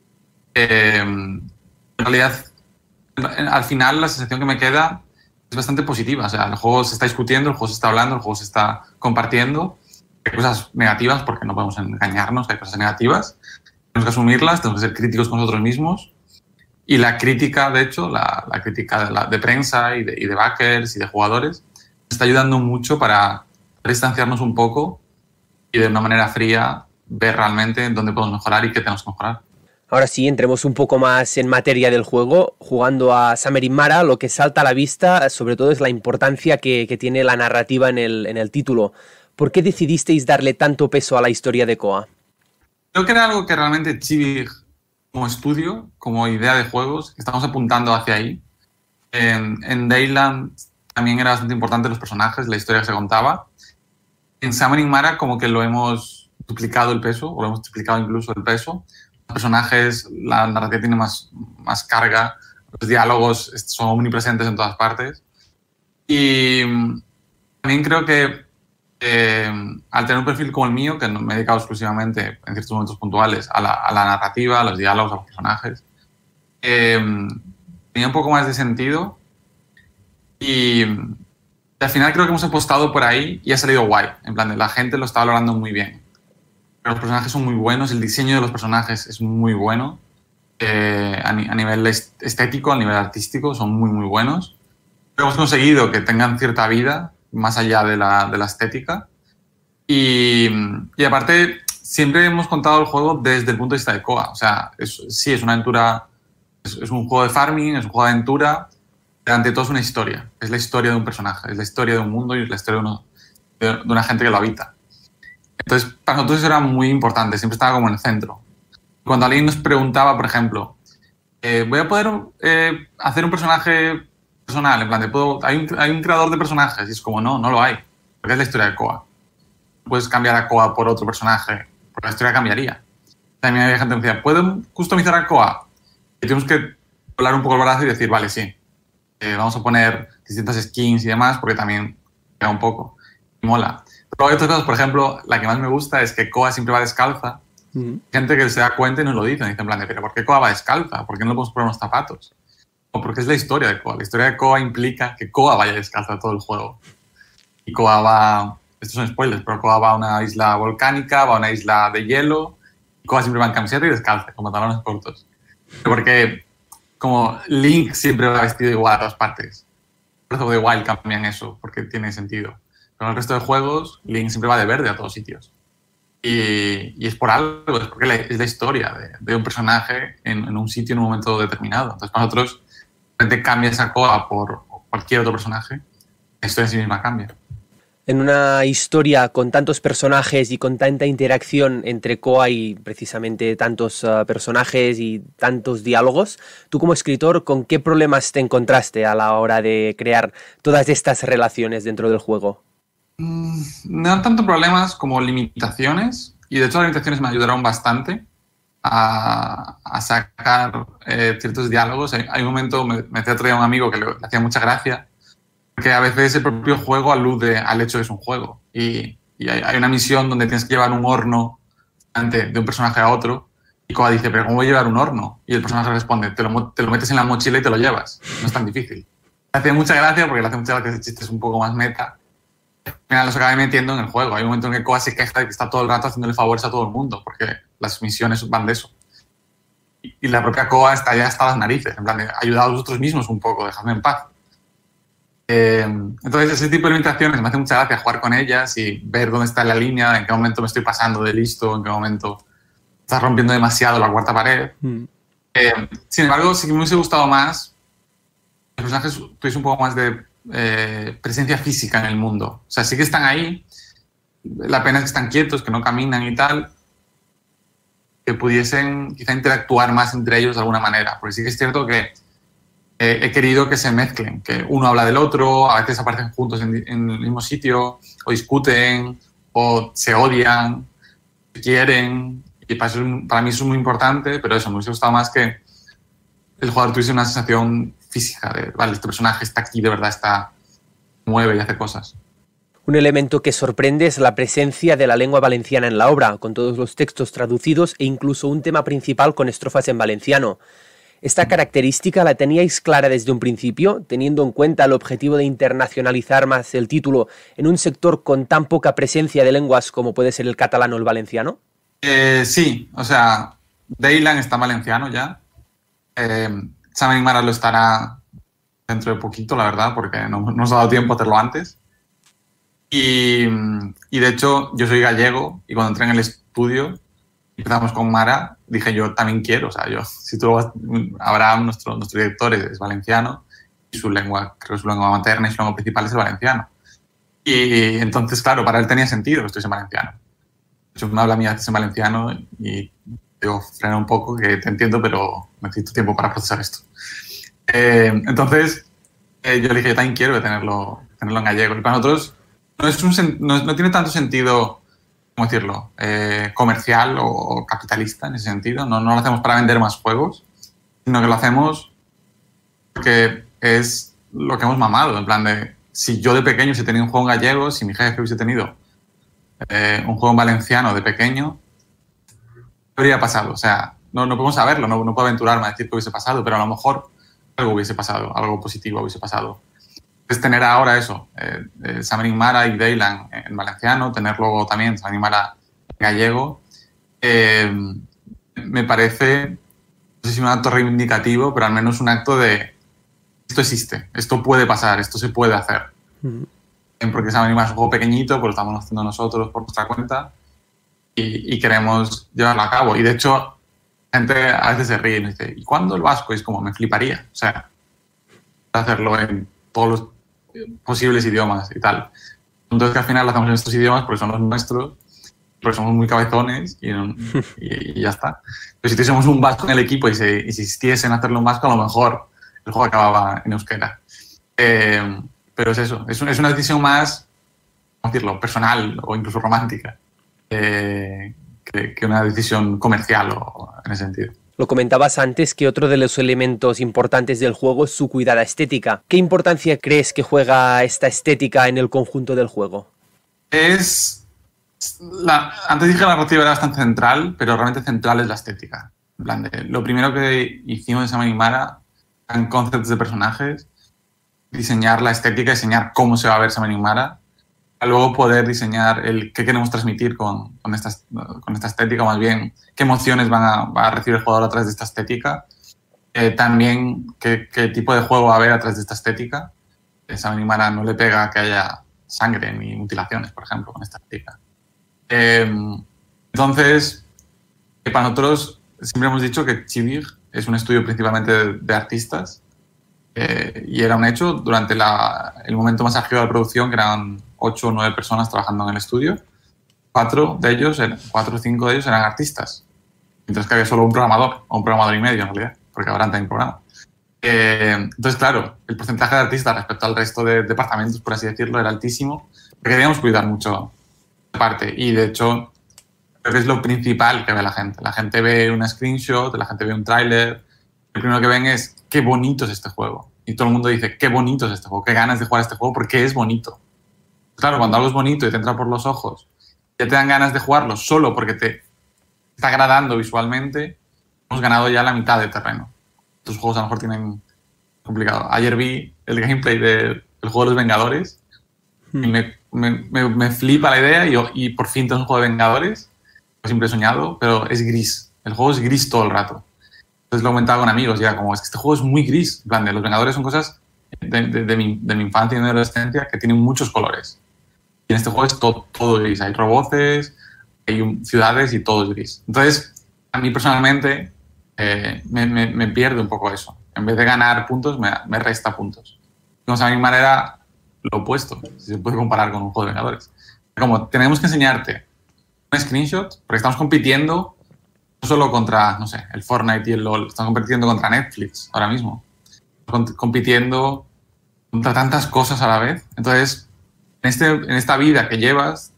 En realidad, al final la sensación que me queda es bastante positiva. O sea, el juego se está discutiendo, el juego se está hablando, el juego se está compartiendo. Hay cosas negativas, porque no podemos engañarnos, hay cosas negativas. Tenemos que asumirlas, tenemos que ser críticos con nosotros mismos. Y la crítica, de hecho, la crítica de prensa y de backers y de jugadores, nos está ayudando mucho para distanciarnos un poco y de una manera fría ver realmente dónde podemos mejorar y qué tenemos que mejorar. Ahora sí, entremos un poco más en materia del juego. Jugando a Summer in Mara, lo que salta a la vista sobre todo es la importancia que tiene la narrativa en el título. ¿Por qué decidisteis darle tanto peso a la historia de Koa? Creo que era algo que realmente Chibi, como estudio, como idea de juegos, estamos apuntando hacia ahí. En Dayland también era bastante importante los personajes, la historia que se contaba. En Summer in Mara como que lo hemos duplicado el peso, o lo hemos triplicado incluso el peso. Los personajes, la narrativa tiene más carga, los diálogos son omnipresentes en todas partes. Y también creo que al tener un perfil como el mío, que me he dedicado exclusivamente en ciertos momentos puntuales a la narrativa, a los diálogos, a los personajes, tenía un poco más de sentido y al final creo que hemos apostado por ahí y ha salido guay. En plan, la gente lo está valorando muy bien. Pero los personajes son muy buenos, el diseño de los personajes es muy bueno. A nivel estético, a nivel artístico, son muy buenos. Pero hemos conseguido que tengan cierta vida más allá de la estética. Y aparte, siempre hemos contado el juego desde el punto de vista de Koa. O sea, sí, es una aventura, es un juego de farming, es un juego de aventura, pero ante todo es una historia. Es la historia de un personaje, es la historia de un mundo y es la historia de una gente que lo habita. Entonces, para nosotros eso era muy importante, siempre estaba como en el centro. Cuando alguien nos preguntaba, por ejemplo, ¿voy a poder hacer un personaje personal? En plan, ¿hay un creador de personajes? Y es como, no lo hay, porque es la historia de Koa. No puedes cambiar a Koa por otro personaje, porque la historia cambiaría. También había gente que decía, ¿puedo customizar a Koa? Y tenemos que volar un poco el brazo y decir, vale, sí, vamos a poner distintas skins y demás, porque también pega un poco y mola. Pero hay otras cosas, por ejemplo, la que más me gusta es que Koa siempre va descalza. Gente que se da cuenta y nos lo dice, en plan, pero ¿por qué Koa va descalza? ¿Por qué no le podemos poner unos zapatos? O porque es la historia de Koa. La historia de Koa implica que Koa vaya descalza todo el juego. Y Koa va, estos son spoilers, pero Koa va a una isla volcánica, va a una isla de hielo, y Koa siempre va en camiseta y descalza, con pantalones cortos. Porque como Link siempre va vestido igual a todas partes. Por eso de Wild cambian eso, porque tiene sentido. Pero en el resto de juegos, Link siempre va de verde a todos sitios. Y es por algo, es porque es la historia de un personaje en un sitio en un momento determinado. Entonces, para nosotros, de repente cambias a Koa por cualquier otro personaje, la historia en sí misma cambia. En una historia con tantos personajes y con tanta interacción entre Koa y precisamente tantos personajes y tantos diálogos, tú como escritor, ¿con qué problemas te encontraste a la hora de crear todas estas relaciones dentro del juego? No dan tanto problemas como limitaciones, y de hecho las limitaciones me ayudaron bastante a sacar ciertos diálogos. Hay un momento, me decía otro día un amigo que le hacía mucha gracia, porque a veces el propio juego alude al hecho de que es un juego. Y hay una misión donde tienes que llevar un horno de un personaje a otro, y Koa dice, ¿pero cómo voy a llevar un horno? Y el personaje responde, te lo metes en la mochila y te lo llevas. No es tan difícil. Le hace mucha gracia porque le hace mucha gracia ese chiste, es un poco más meta. Al final los acaba metiendo en el juego. Hay un momento en que Koa se queja de que está todo el rato haciéndole favores a todo el mundo, porque las misiones van de eso. Y la propia Koa está ya hasta las narices, en plan, ayudad a vosotros mismos un poco, dejadme en paz. Entonces, ese tipo de limitaciones me hace mucha gracia jugar con ellas y ver dónde está la línea, en qué momento me estoy pasando de listo, en qué momento estás rompiendo demasiado la cuarta pared. Sin embargo, sí que me hubiese gustado más que los personajes tuviesen un poco más de presencia física en el mundo. O sea, sí que están ahí, la pena es que están quietos, que no caminan y tal, que pudiesen quizá interactuar más entre ellos de alguna manera. Porque sí que es cierto que he querido que se mezclen, que uno habla del otro, a veces aparecen juntos en el mismo sitio, o discuten, o se odian, se quieren, y para mí eso es muy importante, pero eso, me hubiese gustado más que el jugador tuviese una sensación física de, vale, este personaje está aquí, de verdad mueve y hace cosas. Un elemento que sorprende es la presencia de la lengua valenciana en la obra, con todos los textos traducidos e incluso un tema principal con estrofas en valenciano. ¿Esta característica la teníais clara desde un principio, teniendo en cuenta el objetivo de internacionalizar más el título en un sector con tan poca presencia de lenguas como puede ser el catalán o el valenciano? Sí, o sea, Daylan está en valenciano ya. Samarin Mara lo estará dentro de poquito, la verdad, porque no nos ha dado tiempo a hacerlo antes. Y de hecho, yo soy gallego y cuando entré en el estudio empezamos con Mara, dije yo también quiero, o sea, si tú Abraham, nuestro director, es valenciano y su lengua, creo que su lengua materna y su lengua principal es el valenciano. Y entonces, claro, para él tenía sentido que estuviese en valenciano. De hecho, me habla a mí a veces en valenciano y digo, frena un poco, que te entiendo, pero necesito tiempo para procesar esto. Entonces, yo le dije, yo también quiero tenerlo en gallego. Y para nosotros no tiene tanto sentido, ¿cómo decirlo?, comercial o capitalista en ese sentido. No lo hacemos para vender más juegos, sino que lo hacemos porque es lo que hemos mamado. En plan de, si yo de pequeño hubiese tenido un juego en gallego, si mi jefe hubiese tenido un juego en valenciano de pequeño, ¿qué habría pasado? O sea, no podemos saberlo, no puedo aventurarme a decir qué hubiese pasado, pero a lo mejor algo hubiese pasado, algo positivo hubiese pasado. Es tener ahora eso, Samarin Mara y Daylan en valenciano, tener luego también Samarin Mara en gallego, me parece, no sé si un acto reivindicativo, pero al menos un acto de esto existe, esto puede pasar, esto se puede hacer. Porque Samarin Mara es un juego pequeñito, pues lo estamos haciendo nosotros por nuestra cuenta y queremos llevarlo a cabo. Y de hecho, la gente a veces se ríe y me dice, ¿y cuándo el vasco? Y es como, me fliparía. O sea, hacerlo en todos los posibles idiomas y tal. Entonces que al final lo hacemos en estos idiomas porque son los nuestros, porque somos muy cabezones y ya está. Pero si tuviésemos un vasco en el equipo y se insistiesen en hacerlo en vasco, a lo mejor el juego acababa en euskera. Pero es eso, es una decisión más, ¿cómo decirlo?, personal o incluso romántica que una decisión comercial o en ese sentido. Lo comentabas antes que otro de los elementos importantes del juego es su cuidada estética. ¿Qué importancia crees que juega esta estética en el conjunto del juego? Antes dije que la narrativa era bastante central, pero realmente central es la estética. En plan lo primero que hicimos en Samarin Mara eran conceptos de personajes, diseñar la estética, diseñar cómo se va a ver Samarin Mara, para luego poder diseñar qué queremos transmitir con esta estética, o más bien qué emociones va a recibir el jugador a través de esta estética, también qué tipo de juego va a haber a través de esta estética. Samarin Mara no le pega que haya sangre ni mutilaciones, por ejemplo, con esta estética. Entonces, para nosotros siempre hemos dicho que Chivig es un estudio principalmente de artistas y era un hecho durante el momento más álgido de la producción, que eran 8 o 9 personas trabajando en el estudio. 4 o 5 de ellos eran artistas. Entonces que había solo un programador, o un programador y medio en realidad, porque ahora también programa. Entonces, claro, el porcentaje de artistas respecto al resto de departamentos, por así decirlo, era altísimo, porque queríamos cuidar mucho esa parte. Y de hecho, creo que es lo principal que ve la gente. La gente ve una screenshot, la gente ve un tráiler. Lo primero que ven es qué bonito es este juego. Y todo el mundo dice qué bonito es este juego, qué ganas de jugar este juego porque es bonito. Claro, cuando algo es bonito y te entra por los ojos, ya te dan ganas de jugarlo solo porque te está agradando visualmente, hemos ganado ya la mitad de terreno. Estos juegos a lo mejor tienen complicado. Ayer vi el gameplay del juego de los Vengadores y me flipa la idea y por fin tengo un juego de Vengadores. Lo siempre he soñado, pero es gris. El juego es gris todo el rato. Entonces lo he comentado con amigos y era como, es que este juego es muy gris. En plan, de los Vengadores son cosas de mi infancia y de mi adolescencia que tienen muchos colores. Y en este juego es todo gris. Hay roboces, hay ciudades y todo es gris. Entonces, a mí personalmente me pierde un poco eso. En vez de ganar puntos, me resta puntos. Digamos, a mi manera, lo opuesto, si se puede comparar con un juego de Vengadores. Como tenemos que enseñarte un screenshot, porque estamos compitiendo no solo contra, no sé, el Fortnite y el LoL, estamos compitiendo contra Netflix ahora mismo. Compitiendo contra tantas cosas a la vez. Entonces, en esta vida que llevas,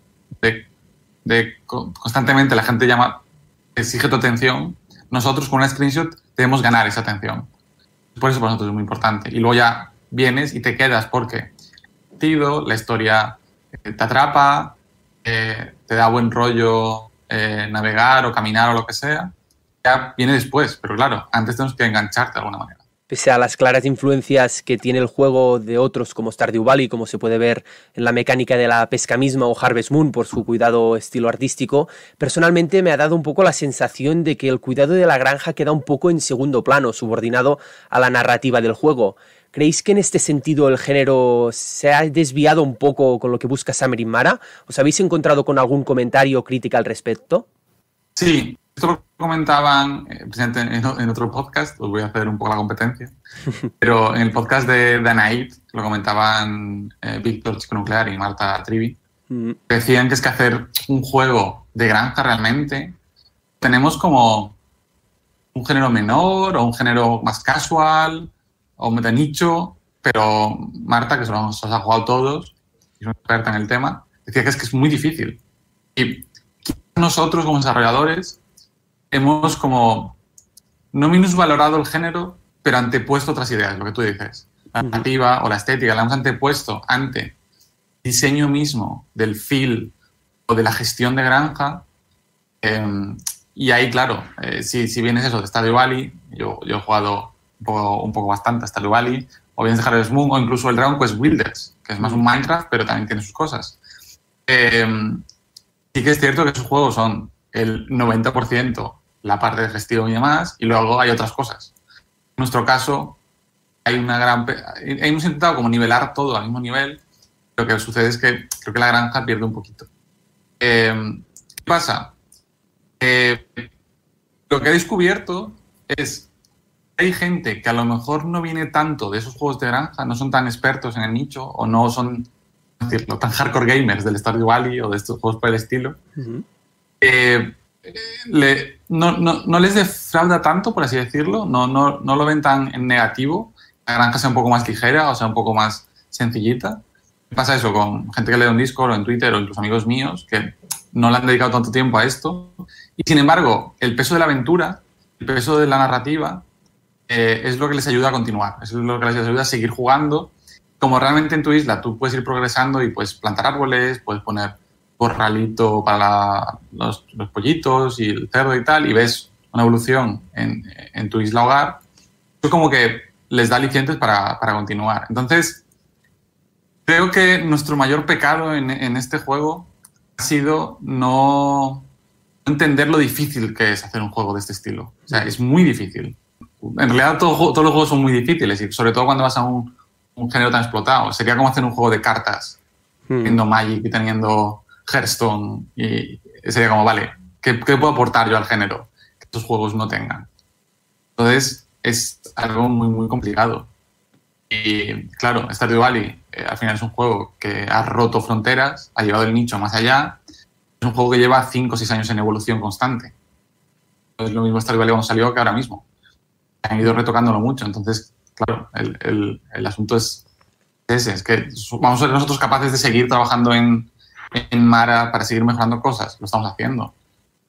constantemente la gente exige tu atención, nosotros con una screenshot debemos ganar esa atención. Por eso para nosotros es muy importante. Y luego ya vienes y te quedas porque la historia te atrapa, te da buen rollo navegar o caminar o lo que sea. Ya viene después, pero claro, antes tenemos que engancharte de alguna manera. Pese a las claras influencias que tiene el juego de otros como Stardew Valley, como se puede ver en la mecánica de la pesca misma, o Harvest Moon por su cuidado estilo artístico, personalmente me ha dado un poco la sensación de que el cuidado de la granja queda un poco en segundo plano, subordinado a la narrativa del juego. ¿Creéis que en este sentido el género se ha desviado un poco con lo que busca Summer Mara? ¿Os habéis encontrado con algún comentario o crítica al respecto? Sí. Esto lo comentaban en otro podcast, os voy a hacer un poco la competencia, pero en el podcast de Anaid lo comentaban Víctor Chico Nuclear y Marta Trivi. Decían que es que hacer un juego de granja realmente tenemos como un género menor o un género más casual o de nicho, pero Marta, que se los ha jugado todos y es una experta en el tema, decía que es muy difícil. Y nosotros como desarrolladores hemos como no minusvalorado el género, pero antepuesto otras ideas, lo que tú dices. La narrativa o la estética la hemos antepuesto ante el diseño mismo del feel o de la gestión de granja. Y ahí, claro, si vienes eso de Stardew Valley, yo he jugado un poco bastante a Stardew Valley, o vienes de Harvest Moon, o incluso el Dragon Quest Builders, que es más un Minecraft, pero también tiene sus cosas. Sí que es cierto que esos juegos son el 90% la parte de gestión y demás, y luego hay otras cosas. En nuestro caso, hemos intentado como nivelar todo al mismo nivel. Lo que sucede es que creo que la granja pierde un poquito. ¿Qué pasa? Lo que he descubierto es que hay gente que a lo mejor no viene tanto de esos juegos de granja, no son tan expertos en el nicho, o no son, decirlo, tan hardcore gamers del Stardew Valley o de estos juegos por el estilo. No les defrauda tanto, por así decirlo, no lo ven tan en negativo, la granja sea un poco más ligera o sea un poco más sencillita. Pasa eso con gente que lee en Discord o en Twitter o incluso amigos míos que no le han dedicado tanto tiempo a esto y sin embargo el peso de la aventura, el peso de la narrativa es lo que les ayuda a continuar, es lo que les ayuda a seguir jugando. Como realmente en tu isla tú puedes ir progresando y puedes plantar árboles, puedes poner corralito para los pollitos y el cerdo y tal, y ves una evolución en tu isla hogar, es como que les da alicientes para continuar. Entonces, creo que nuestro mayor pecado en este juego ha sido no entender lo difícil que es hacer un juego de este estilo. O sea, es muy difícil. En realidad, todos los juegos son muy difíciles, y sobre todo cuando vas a un género tan explotado. Sería como hacer un juego de cartas, teniendo Magic y teniendo Hearthstone, y sería como, vale, ¿qué puedo aportar yo al género que estos juegos no tengan? Entonces, es algo muy, muy complicado. Y claro, Stardew Valley al final es un juego que ha roto fronteras, ha llevado el nicho más allá. Es un juego que lleva 5 o 6 años en evolución constante. Es lo mismo Stardew Valley cuando salió que ahora mismo. Han ido retocándolo mucho. Entonces, claro, el asunto es ese. Es que vamos a ser nosotros capaces de seguir trabajando en Mara para seguir mejorando cosas. Lo estamos haciendo.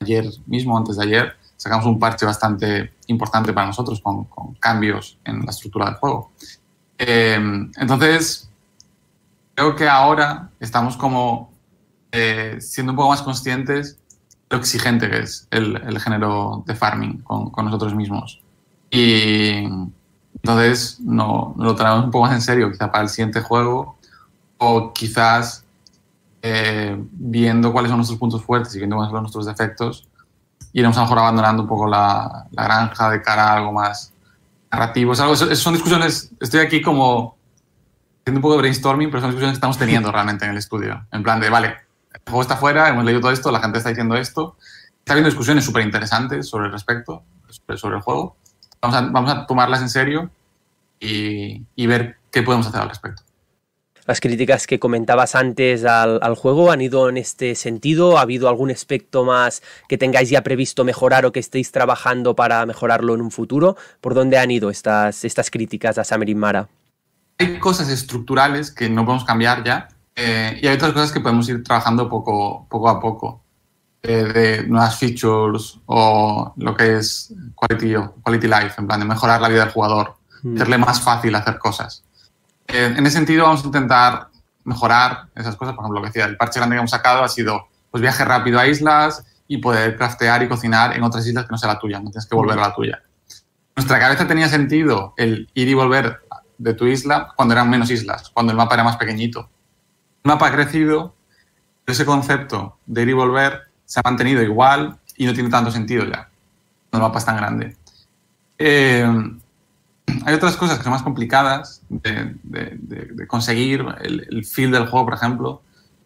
ayer mismo, antes de ayer, sacamos un parche bastante importante para nosotros con cambios en la estructura del juego. Entonces, creo que ahora estamos como siendo un poco más conscientes de lo exigente que es el género de farming con nosotros mismos. Y entonces no lo tenemos un poco más en serio, quizá para el siguiente juego, o quizás viendo cuáles son nuestros puntos fuertes y viendo cuáles son nuestros defectos, iremos a lo mejor abandonando un poco la granja de cara a algo más narrativo. Son discusiones, estoy aquí como haciendo un poco de brainstorming, pero son discusiones que estamos teniendo realmente en el estudio. En plan de, vale, el juego está fuera, hemos leído todo esto, la gente está diciendo esto, está habiendo discusiones súper interesantes sobre el respecto, sobre el juego. Vamos a tomarlas en serio y ver qué podemos hacer al respecto. Las críticas que comentabas antes al juego han ido en este sentido. ¿Ha habido algún aspecto más que tengáis ya previsto mejorar o que estéis trabajando para mejorarlo en un futuro? ¿Por dónde han ido estas críticas a Summer in Mara? Hay cosas estructurales que no podemos cambiar ya y hay otras cosas que podemos ir trabajando poco a poco. De nuevas features o lo que es quality life, en plan de mejorar la vida del jugador, hacerle más fácil hacer cosas. En ese sentido vamos a intentar mejorar esas cosas. Por ejemplo, lo que decía, el parche grande que hemos sacado ha sido pues, viaje rápido a islas y poder craftear y cocinar en otras islas que no sea la tuya, no tienes que volver a la tuya. Nuestra cabeza tenía sentido el ir y volver de tu isla cuando eran menos islas, cuando el mapa era más pequeñito. El mapa ha crecido, ese concepto de ir y volver se ha mantenido igual y no tiene tanto sentido ya, cuando el mapa es tan grande. Hay otras cosas que son más complicadas de conseguir. El feel del juego, por ejemplo,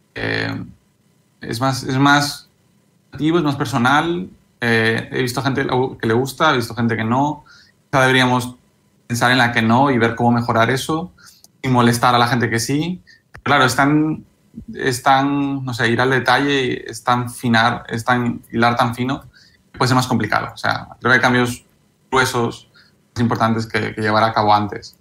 es más activo, es más personal. He visto gente que le gusta, he visto gente que no. Quizá deberíamos pensar en la que no y ver cómo mejorar eso y molestar a la gente que sí. Pero claro, no sé, ir al detalle, es tan hilar tan fino, que puede ser más complicado. O sea, creo que hay cambios gruesos importantes que llevar a cabo antes.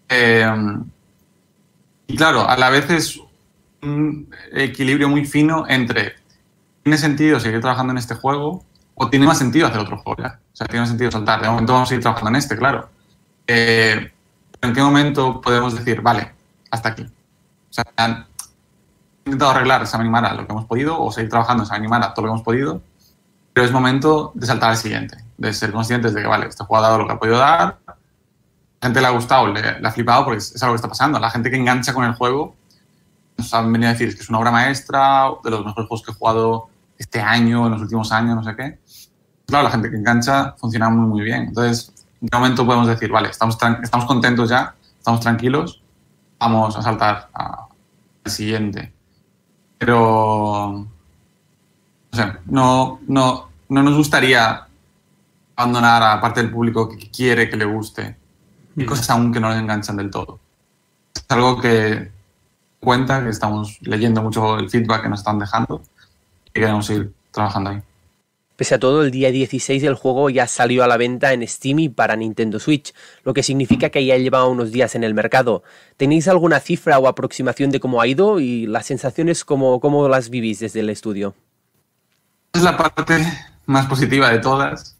Y claro, a la vez es un equilibrio muy fino entre ¿tiene sentido seguir trabajando en este juego o tiene más sentido hacer otro juego ya? O sea, tiene más sentido saltar. De momento vamos a seguir trabajando en este, claro. ¿En qué momento podemos decir, vale, hasta aquí? O sea, han intentado arreglar Summer in Mara lo que hemos podido o seguir trabajando en Summer in Mara todo lo que hemos podido, pero es momento de saltar al siguiente, de ser conscientes de que, vale, este juego ha dado lo que ha podido dar, a la gente le ha gustado, le ha flipado porque es algo que está pasando. La gente que engancha con el juego nos han venido a decir que es una obra maestra, de los mejores juegos que he jugado este año, en los últimos años, no sé qué. Claro, la gente que engancha funciona muy, muy bien. Entonces, en qué momento podemos decir, vale, estamos contentos ya, estamos tranquilos, vamos a saltar al siguiente. Pero, no sé, no nos gustaría abandonar a parte del público que quiere que le guste y cosas aún que no les enganchan del todo. Es algo que cuenta, que estamos leyendo mucho el feedback que nos están dejando y queremos seguir trabajando ahí. Pese a todo, el día 16 el juego ya salió a la venta en Steam y para Nintendo Switch, lo que significa que ya lleva unos días en el mercado. ¿Tenéis alguna cifra o aproximación de cómo ha ido y las sensaciones cómo las vivís desde el estudio? Es la parte más positiva de todas.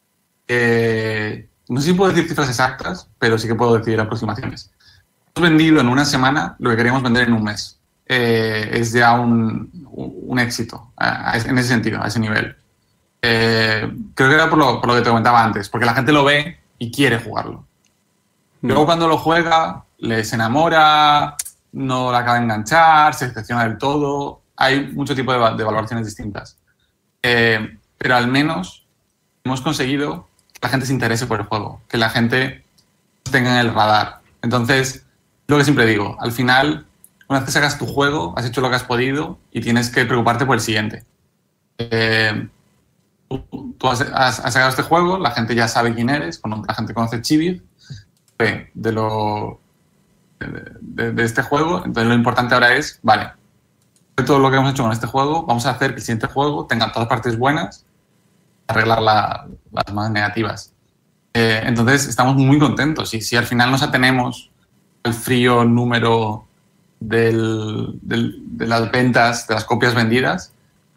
No sé si puedo decir cifras exactas, pero sí que puedo decir aproximaciones. Hemos vendido en una semana lo que queríamos vender en un mes. Es ya un éxito en ese sentido, a ese nivel. Creo que era por lo que te comentaba antes, porque la gente lo ve y quiere jugarlo. Luego cuando lo juega, les enamora, no la acaba de enganchar, se decepciona del todo. Hay mucho tipo de valoraciones distintas. Pero al menos hemos conseguido que la gente se interese por el juego, que la gente tenga en el radar. Entonces, lo que siempre digo, al final, una vez que sacas tu juego, has hecho lo que has podido y tienes que preocuparte por el siguiente. Tú has sacado este juego, la gente ya sabe quién eres, la gente conoce Chibir de este juego, entonces lo importante ahora es, vale, todo lo que hemos hecho con este juego, vamos a hacer que el siguiente juego tenga todas partes buenas, arreglar las más negativas. Entonces estamos muy contentos y si al final nos atenemos al frío número de las ventas, de las copias vendidas,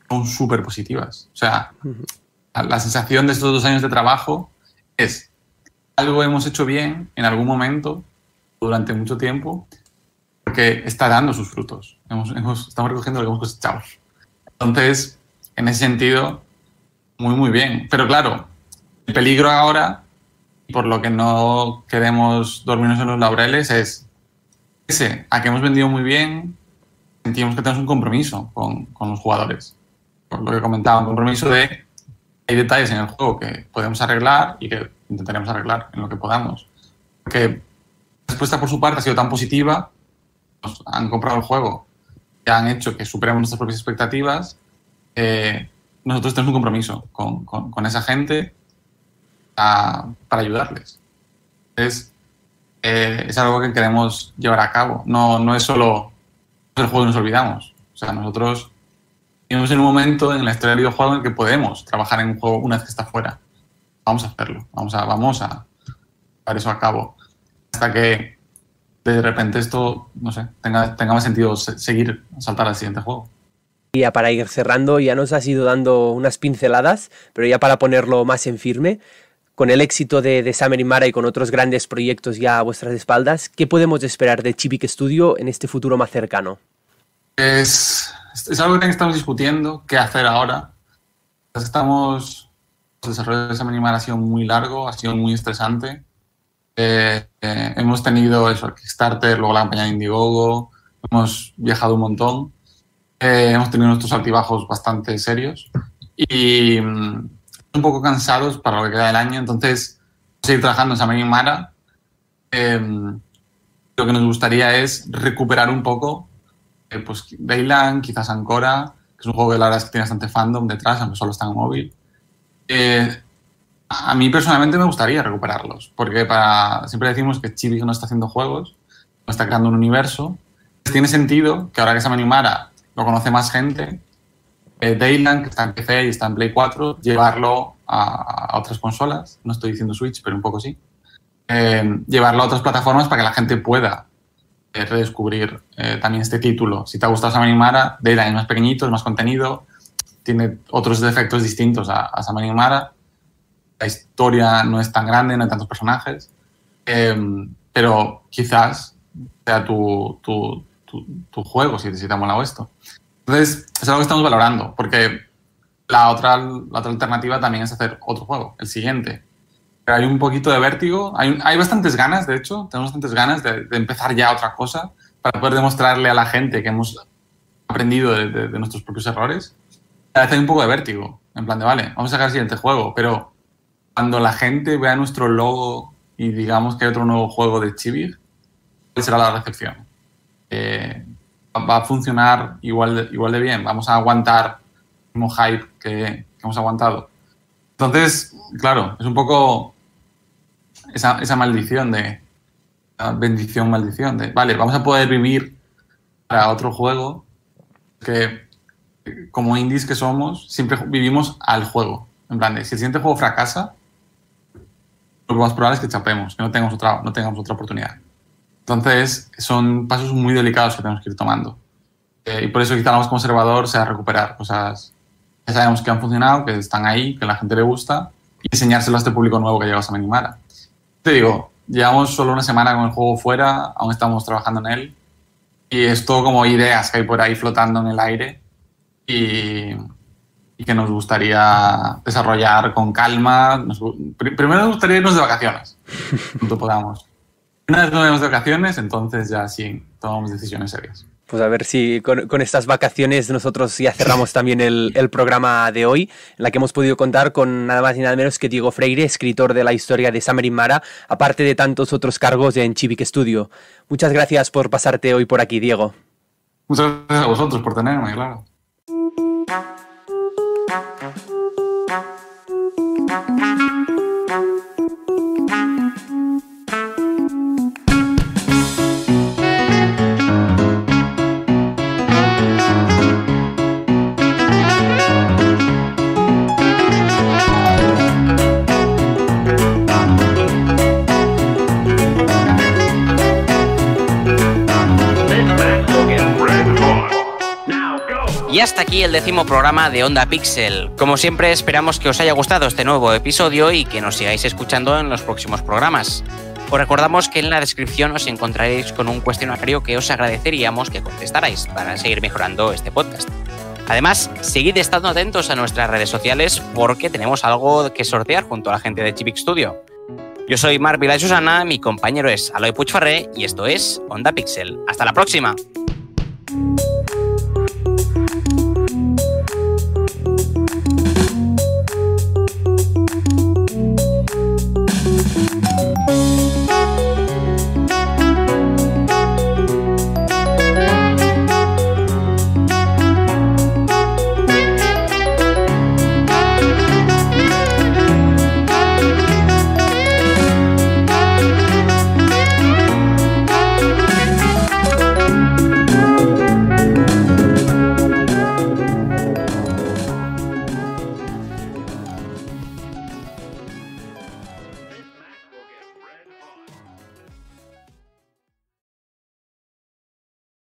son súper positivas. O sea, la sensación de estos 2 años de trabajo es algo hemos hecho bien en algún momento durante mucho tiempo porque está dando sus frutos. Estamos recogiendo lo que hemos cosechado. Entonces, en ese sentido, muy, muy bien. Pero claro, el peligro ahora, por lo que no queremos dormirnos en los laureles, es ese, a que hemos vendido muy bien, sentimos que tenemos un compromiso con los jugadores. Por lo que comentaba, un compromiso de hay detalles en el juego que podemos arreglar y que intentaremos arreglar en lo que podamos. Porque la respuesta por su parte ha sido tan positiva, nos han comprado el juego, que han hecho que superemos nuestras propias expectativas. Nosotros tenemos un compromiso con esa gente para ayudarles. Es algo que queremos llevar a cabo. No es solo el juego y nos olvidamos. O sea, nosotros vivimos en un momento en la historia del videojuego en el que podemos trabajar en un juego una vez que está fuera. Vamos a hacerlo. Vamos a llevar eso a cabo. Hasta que de repente esto, no sé, tenga más sentido seguir, saltar al siguiente juego. Y ya para ir cerrando, ya nos has ido dando unas pinceladas, pero ya para ponerlo más en firme, con el éxito de Summer in Mara y con otros grandes proyectos ya a vuestras espaldas, ¿qué podemos esperar de Chivik Studio en este futuro más cercano? Es algo que estamos discutiendo, qué hacer ahora. El desarrollo de Summer in Mara ha sido muy largo, ha sido muy estresante. Hemos tenido eso, el Kickstarter, luego la campaña de Indiegogo, hemos viajado un montón, hemos tenido nuestros altibajos bastante serios y un poco cansados para lo que queda del año, entonces seguir trabajando en Summer in Mara. Lo que nos gustaría es recuperar un poco pues Dayland, quizás Ancora, que es un juego que la verdad es que tiene bastante fandom detrás, aunque solo está en móvil. A mí personalmente me gustaría recuperarlos, porque siempre decimos que Chivik no está haciendo juegos, no está creando un universo. Tiene sentido que ahora que Summer in Mara lo conoce más gente, Dayland, que está en PC y está en Play 4, llevarlo a otras consolas, no estoy diciendo Switch, pero un poco sí, llevarlo a otras plataformas para que la gente pueda redescubrir también este título. Si te ha gustado Summer in Mara, Dayland es más pequeñito, es más contenido, tiene otros defectos distintos a Summer in Mara. La historia no es tan grande, no hay tantos personajes, pero quizás sea tu juego si te ha molado esto. Entonces, es algo que estamos valorando, porque la otra alternativa también es hacer otro juego, el siguiente. Pero hay un poquito de vértigo, hay bastantes ganas, de hecho, tenemos bastantes ganas de empezar ya otra cosa para poder demostrarle a la gente que hemos aprendido de nuestros propios errores. A veces hay un poco de vértigo, en plan de, vale, vamos a sacar el siguiente juego, pero cuando la gente vea nuestro logo y digamos que hay otro nuevo juego de Chivik, ¿cuál será la recepción? ¿Va a funcionar igual de bien? ¿Vamos a aguantar el mismo hype que hemos aguantado? Entonces, claro, es un poco esa maldición bendición-maldición de, vale, vamos a poder vivir para otro juego que, como indies que somos, siempre vivimos al juego. En plan de, si el siguiente juego fracasa, lo más probable es que chapemos, que no tengamos otra oportunidad. Entonces, son pasos muy delicados que tenemos que ir tomando. Y por eso quizá lo más conservador sea recuperar cosas que sabemos que han funcionado, que están ahí, que a la gente le gusta, y enseñárselo a este público nuevo que llega a Summer in Mara. Te digo, llevamos solo una semana con el juego fuera, aún estamos trabajando en él, y es todo como ideas que hay por ahí flotando en el aire y que nos gustaría desarrollar con calma. Primero nos gustaría irnos de vacaciones, cuando podamos. Una vez nos vamos de vacaciones, entonces ya sí tomamos decisiones serias. Pues a ver si con estas vacaciones nosotros ya cerramos también el programa de hoy, en la que hemos podido contar con nada más y nada menos que Diego Freire, escritor de la historia de Summer in Mara, aparte de tantos otros cargos en Chivik Studio. Muchas gracias por pasarte hoy por aquí, Diego. Muchas gracias a vosotros por tenerme, claro. This match will get red hot. Now go! Y hasta aquí el 10º programa de Onda Pixel. Como siempre, esperamos que os haya gustado este nuevo episodio y que nos sigáis escuchando en los próximos programas. Os recordamos que en la descripción os encontraréis con un cuestionario que os agradeceríamos que contestarais para seguir mejorando este podcast. Además, seguid estando atentos a nuestras redes sociales porque tenemos algo que sortear junto a la gente de Chibic Studio. Yo soy Marc Vila y Susana, mi compañero es Aloy Puigferrer y esto es Onda Pixel. ¡Hasta la próxima!